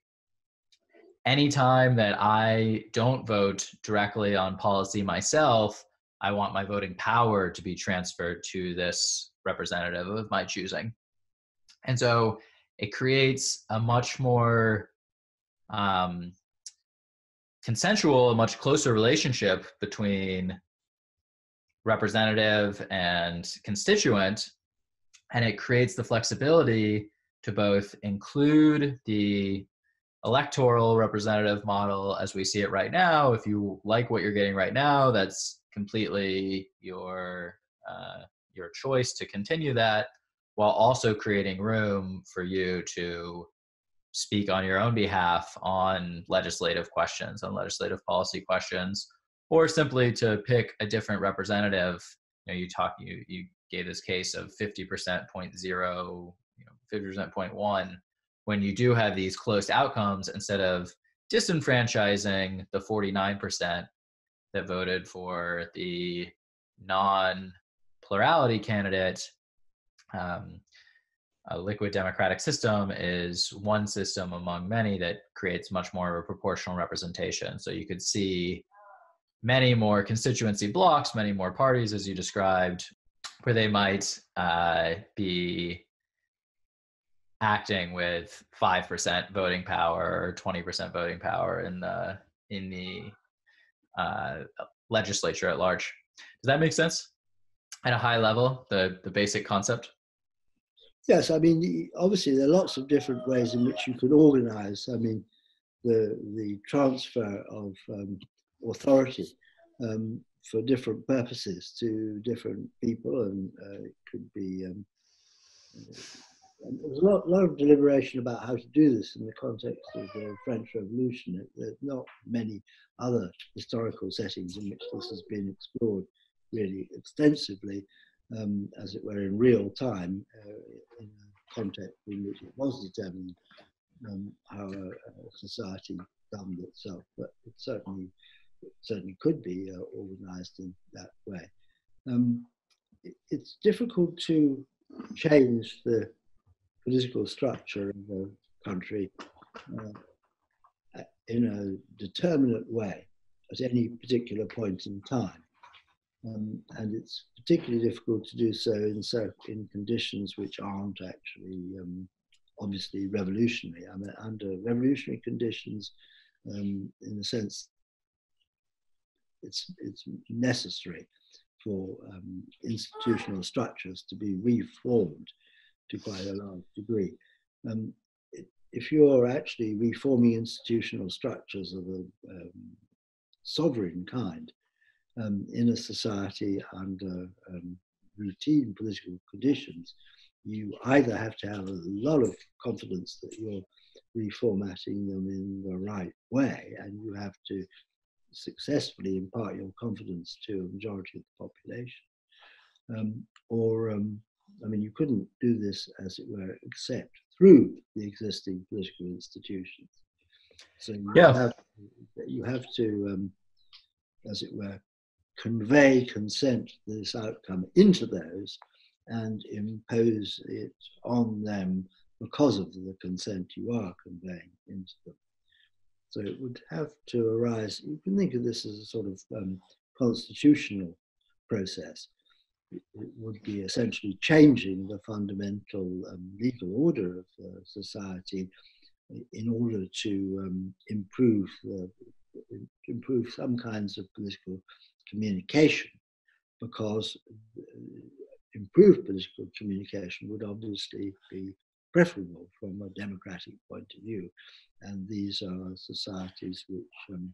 anytime that I don't vote directly on policy myself, I want my voting power to be transferred to this representative of my choosing. And so it creates a much more um, consensual, a much closer relationship between representative and constituent, and it creates the flexibility to both include the electoral representative model as we see it right now. If you like what you're getting right now, that's completely your uh, your choice to continue that, while also creating room for you to speak on your own behalf on legislative questions, on legislative policy questions, or simply to pick a different representative. You know, you talk, you you gave this case of fifty percent, point zero, you know, fifty percent, point one. When you do have these close outcomes, instead of disenfranchising the forty-nine percent that voted for the non-plurality candidate, um, a liquid democratic system is one system among many that creates much more of a proportional representation. So you could see many more constituency blocks, many more parties, as you described, where they might uh, be acting with five percent voting power or twenty percent voting power in the in the uh, legislature at large. Does that make sense at a high level, the, the basic concept? Yes, I mean, obviously there are lots of different ways in which you could organize, I mean, the, the transfer of um, authority um, for different purposes to different people, and uh, it could be, um, and there's a lot, lot of deliberation about how to do this in the context of the French Revolution. There's not many other historical settings in which this has been explored really extensively, um, as it were, in real time, uh, in a context in which it was determined um, how a, a society governed itself. But it certainly, it certainly could be uh, organized in that way. Um, it, it's difficult to change the political structure of a country uh, in a determinate way at any particular point in time. Um, and it's particularly difficult to do so in, in conditions which aren't actually um, obviously revolutionary. I mean, under revolutionary conditions, um, in the sense it's, it's necessary for um, institutional structures to be reformed to quite a large degree. Um, if you're actually reforming institutional structures of a um, sovereign kind um, in a society under um, routine political conditions, you either have to have a lot of confidence that you're reformatting them in the right way, and you have to successfully impart your confidence to a majority of the population. Um, or um, I mean, you couldn't do this, as it were, except through the existing political institutions. So you yeah. have, you have to, um, as it were, convey consent to this outcome into those and impose it on them because of the consent you are conveying into them. So it would have to arise, you can think of this as a sort of um, constitutional process. It would be essentially changing the fundamental um, legal order of uh, society in order to um, improve the, improve some kinds of political communication, because improved political communication would obviously be preferable from a democratic point of view. And these are societies which um,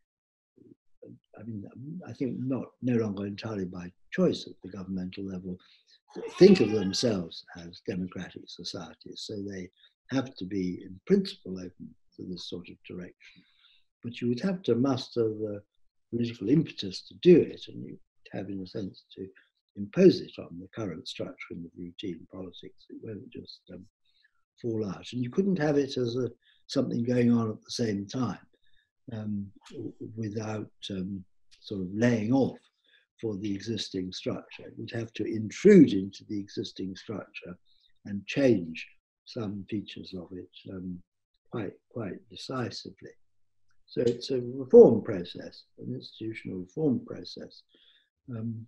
I mean, I think not no longer entirely by choice at the governmental level, think of themselves as democratic societies. So they have to be, in principle, open to this sort of direction. But you would have to muster the political impetus to do it, and you have, in a sense, to impose it on the current structure and the routine politics. It won't just um, fall out. And you couldn't have it as a, something going on at the same time um, without um, sort of laying off for the existing structure. It would have to intrude into the existing structure and change some features of it um, quite, quite decisively. So it's a reform process, an institutional reform process. Um,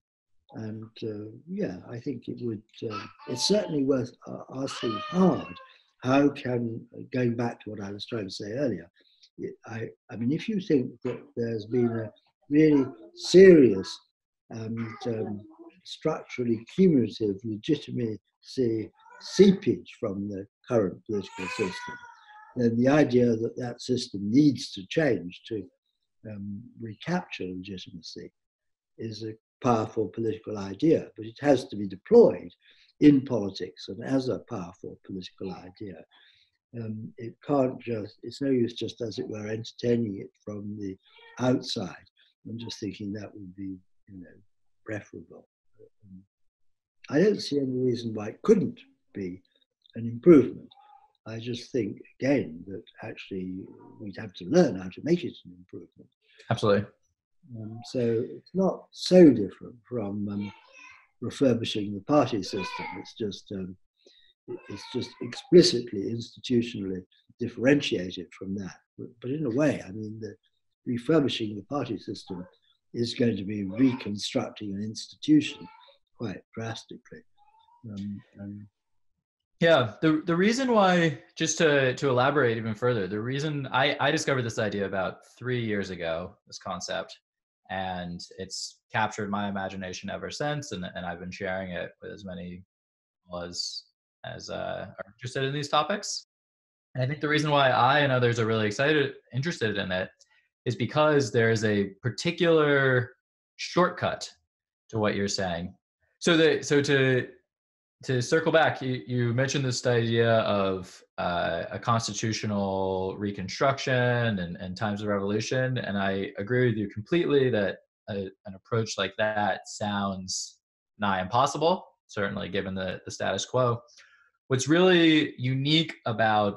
and uh, yeah, I think it would, uh, it's certainly worth uh, asking hard, how can, going back to what I was trying to say earlier, I, I mean, if you think that there's been a really serious and um, structurally cumulative legitimacy seepage from the current political system, then the idea that that system needs to change to um, recapture legitimacy is a powerful political idea, but it has to be deployed in politics and as a powerful political idea. Um, it can't just, it's no use just, as it were, entertaining it from the outside and just thinking that would be, you know, preferable. Um, I don't see any reason why it couldn't be an improvement. I just think, again, that actually we'd have to learn how to make it an improvement. Absolutely. Um, so it's not so different from um, refurbishing the party system. It's just um, it's just explicitly institutionally differentiated from that. But, but in a way, I mean, the refurbishing the party system is going to be reconstructing an institution quite drastically. Um, and Yeah, the the reason why, just to to elaborate even further, the reason I, I discovered this idea about three years ago, this concept, and it's captured my imagination ever since, and, and I've been sharing it with as many as, as uh, are interested in these topics. And I think the reason why I and others are really excited, interested in it, is because there is a particular shortcut to what you're saying. So the so to To circle back, you, you mentioned this idea of uh, a constitutional reconstruction and, and times of revolution, and I agree with you completely that a, an approach like that sounds nigh impossible, certainly given the, the status quo. What's really unique about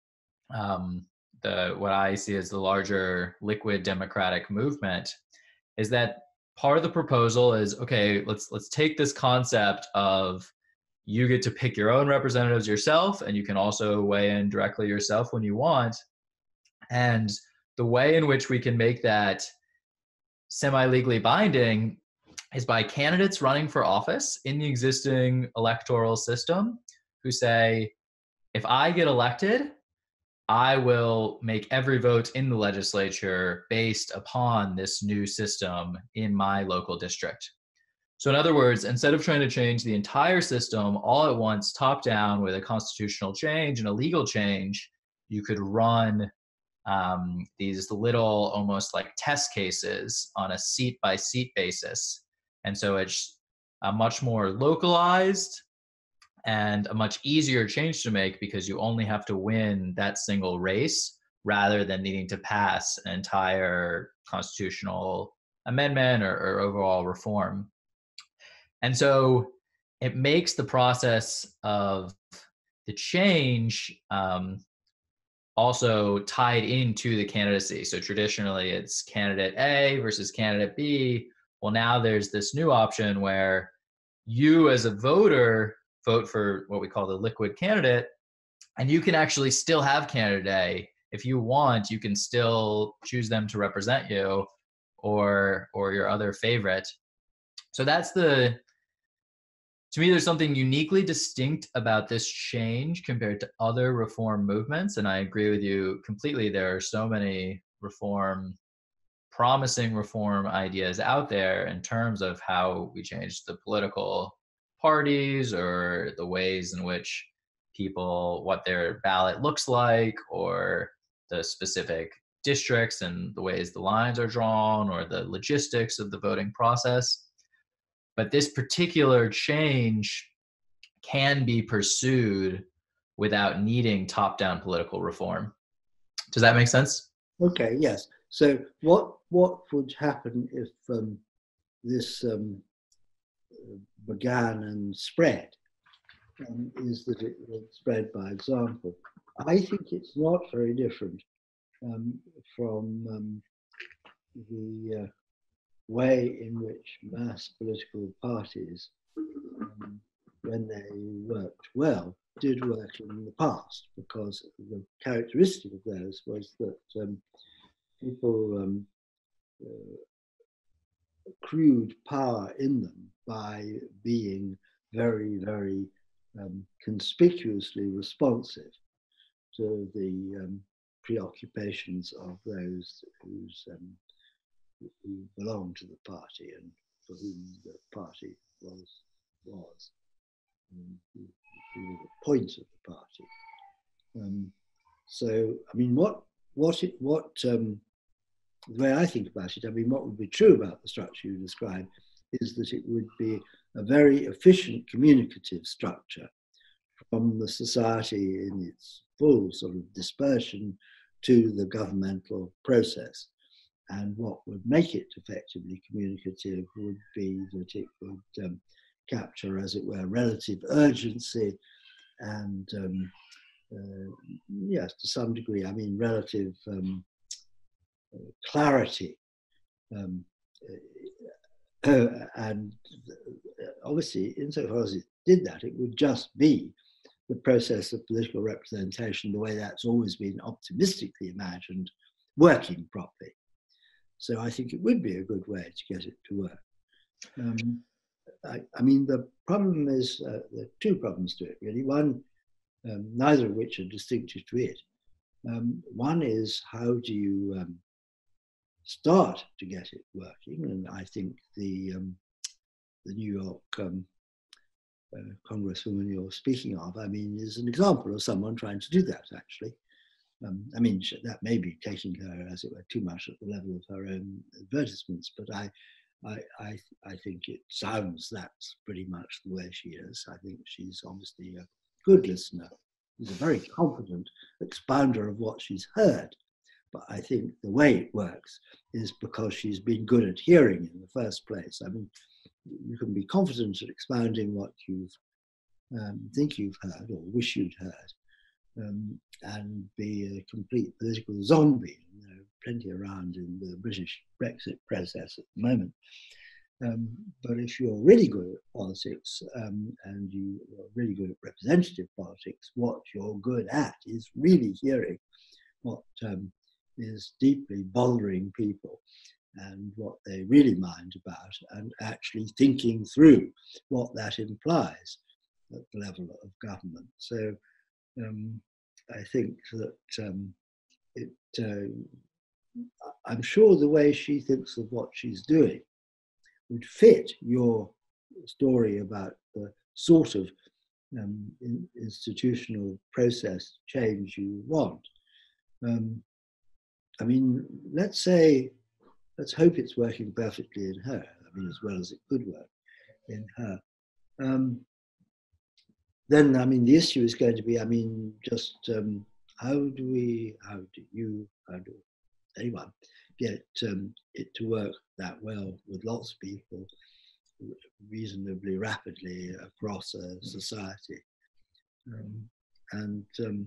um, the what I see as the larger liquid democratic movement is that part of the proposal is, okay, let's let's take this concept of you get to pick your own representatives yourself, and you can also weigh in directly yourself when you want. And the way in which we can make that semi-legally binding is by candidates running for office in the existing electoral system who say, if I get elected, I will make every vote in the legislature based upon this new system in my local district. So in other words, instead of trying to change the entire system all at once, top down with a constitutional change and a legal change, you could run um, these little almost like test cases on a seat by seat basis. And so it's a much more localized and a much easier change to make because you only have to win that single race rather than needing to pass an entire constitutional amendment or, or overall reform. And so it makes the process of the change um, also tied into the candidacy. So traditionally it's candidate A versus candidate B. Well, now there's this new option where you as a voter vote for what we call the liquid candidate, and you can actually still have candidate A. If you want, you can still choose them to represent you or or your other favorite. So that's the To me, there's something uniquely distinct about this change compared to other reform movements. And I agree with you completely. There are so many reform, promising reform ideas out there in terms of how we change the political parties or the ways in which people, what their ballot looks like, or the specific districts and the ways the lines are drawn, or the logistics of the voting process. But this particular change can be pursued without needing top-down political reform. Does that make sense? Okay, yes. So what what would happen if um, this um, began and spread um, is that it would spread by example. I think it's not very different um, from um, the uh, way in which mass political parties, um, when they worked well, did work in the past, because the characteristic of those was that um, people um, uh, accrued power in them by being very, very um, conspicuously responsive to the um, preoccupations of those who's, um, who belonged to the party and for whom the party was, was um, who, who were the point of the party. Um, so, I mean, what, what, it, what um, the way I think about it, I mean, what would be true about the structure you describe is that it would be a very efficient communicative structure from the society in its full sort of dispersion to the governmental process. And what would make it effectively communicative would be that it would um, capture, as it were, relative urgency and, um, uh, yes, to some degree, I mean, relative um, clarity. Um, uh, and obviously, insofar as it did that, it would just be the process of political representation, the way that's always been optimistically imagined, working properly. So I think it would be a good way to get it to work. Um, I, I mean, the problem is, uh, there are two problems to it, really. One, um, neither of which are distinctive to it. Um, one is, how do you um, start to get it working? And I think the, um, the New York um, uh, Congresswoman you're speaking of, I mean, is an example of someone trying to do that, actually. Um, I mean, that may be taking her, as it were, too much at the level of her own advertisements, but I, I, I, I think it sounds that's pretty much the way she is. I think she's obviously a good listener. She's a very confident expounder of what she's heard. But I think the way it works is because she's been good at hearing in the first place. I mean, you can be confident at expounding what you um, think you've heard or wish you'd heard. Um, and be a complete political zombie. There are plenty around in the British Brexit process at the moment. Um, but if you're really good at politics um, and you are really good at representative politics, what you're good at is really hearing what um, is deeply bothering people and what they really mind about, and actually thinking through what that implies at the level of government. So Um, I think that um, it, uh, I'm sure the way she thinks of what she's doing would fit your story about the sort of um, in, institutional process change you want. Um, I mean, let's say, let's hope it's working perfectly in her, I mean, as well as it could work in her. Um, Then, I mean, the issue is going to be, I mean, just um, how do we, how do you, how do anyone get um, it to work that well with lots of people reasonably rapidly across a society? Um, and um,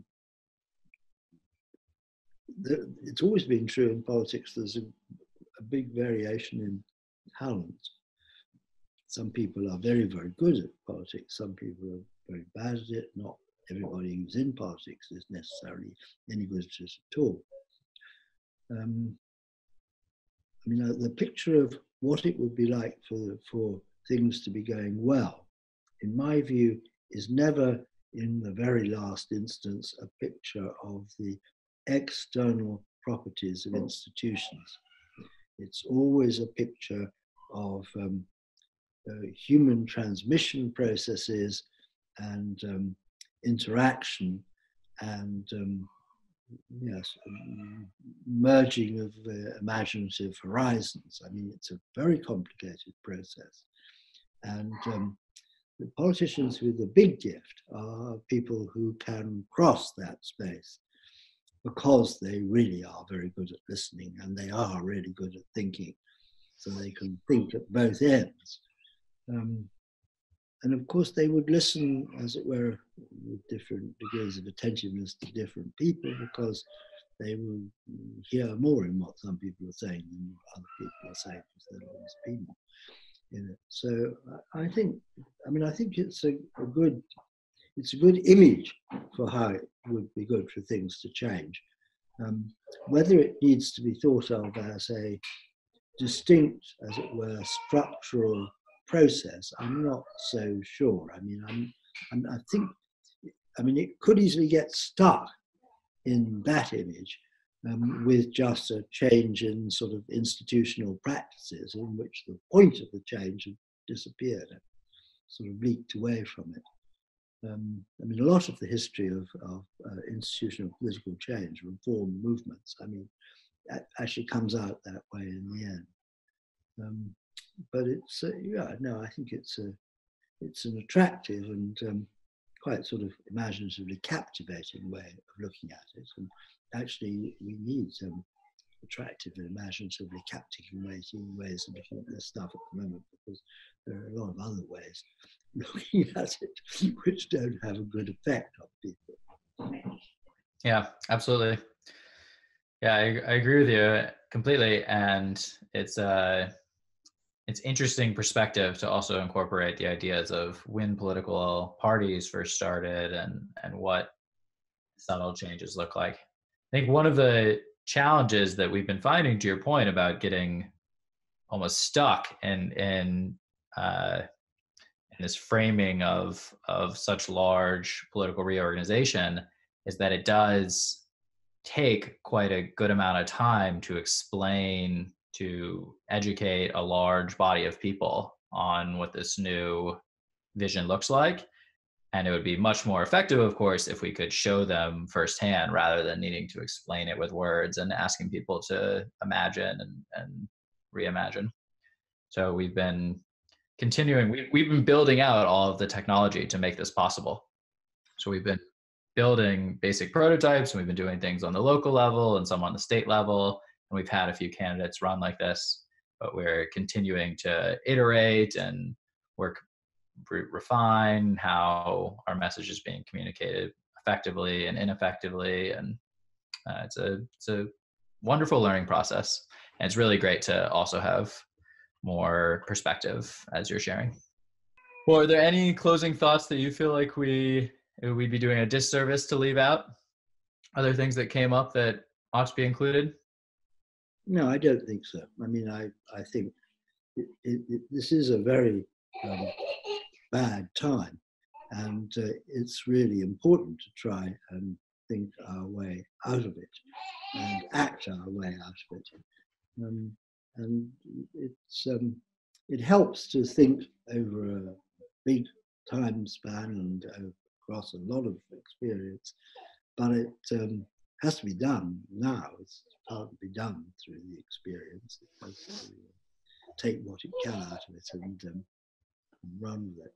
the, it's always been true in politics, there's a, a big variation in talent. Some people are very, very good at politics. Some people are very bad at it. Not everybody who's in politics is necessarily any good at it at all. Um, I mean, uh, the picture of what it would be like for, for things to be going well, in my view, is never, in the very last instance, a picture of the external properties of institutions. It's always a picture of um, Uh, human transmission processes and um, interaction and um, yes, um, merging of uh, imaginative horizons. I mean, it's a very complicated process. And um, the politicians with the big gift are people who can cross that space because they really are very good at listening and they are really good at thinking. So they can think at both ends. Um, and of course they would listen, as it were, with different degrees of attentiveness to different people, because they will hear more in what some people are saying than what other people are saying, because there will always be more in it. So I think, I mean, I think it's a, a good, it's a good image for how it would be good for things to change. Um, whether it needs to be thought of as a distinct, as it were, structural process, I'm not so sure. I mean, I'm, I'm, I think, I mean, it could easily get stuck in that image um, with just a change in sort of institutional practices in which the point of the change had disappeared, sort of leaked away from it. Um, I mean, a lot of the history of, of uh, institutional political change, reform movements, I mean, actually comes out that way in the end. Um, but it's, uh, yeah, no, I think it's a, it's an attractive and um, quite sort of imaginatively captivating way of looking at it. And actually, we need um, attractive and imaginatively captivating ways of looking at this stuff at the moment, because there are a lot of other ways looking at it which don't have a good effect on people. Yeah, absolutely. Yeah, I, I agree with you completely. And it's uh, it's interesting perspective to also incorporate the ideas of when political parties first started and, and what subtle changes look like. I think one of the challenges that we've been finding, to your point about getting almost stuck in, in uh, in this framing of of such large political reorganization, is that it does take quite a good amount of time to explain, to educate a large body of people on what this new vision looks like. And it would be much more effective, of course, if we could show them firsthand rather than needing to explain it with words and asking people to imagine and, and reimagine. So we've been continuing, we, we've been building out all of the technology to make this possible. So we've been building basic prototypes, and we've been doing things on the local level and some on the state level. And we've had a few candidates run like this, but we're continuing to iterate and work, re- refine how our message is being communicated effectively and ineffectively. And uh, it's a it's a wonderful learning process. And it's really great to also have more perspective as you're sharing. Well, are there any closing thoughts that you feel like we we'd be doing a disservice to leave out? Other things that came up that ought to be included? No, I don't think so. I mean, I, I think it, it, it, this is a very um, bad time, and uh, it's really important to try and think our way out of it and act our way out of it. Um, and it's um, it helps to think over a big time span and uh, across a lot of experience, but it um, has to be done now. It can't be done through the experience. It has to take what it can out of it and um, run with it.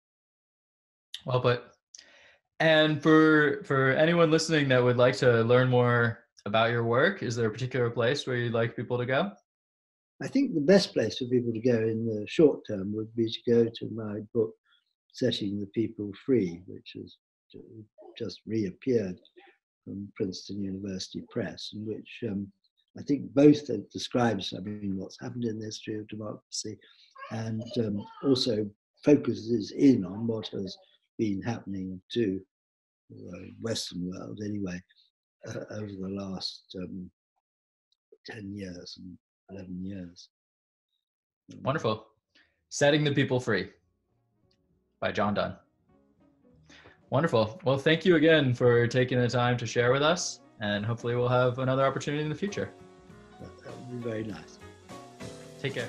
Well put. And for for anyone listening that would like to learn more about your work, is there a particular place where you'd like people to go? I think the best place for people to go in the short term would be to go to my book, Setting the People Free, which has just reappeared from Princeton University Press, in which um, I think both describes, I mean, what's happened in the history of democracy, and um, also focuses in on what has been happening to the Western world, anyway, uh, over the last um, ten years and eleven years. Wonderful. Setting the People Free by John Dunn. Wonderful. Well, thank you again for taking the time to share with us, and hopefully we'll have another opportunity in the future. That would be very nice. Take care.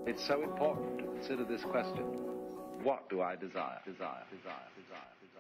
It's so important to consider this question. What do I desire, desire, desire, desire, desire?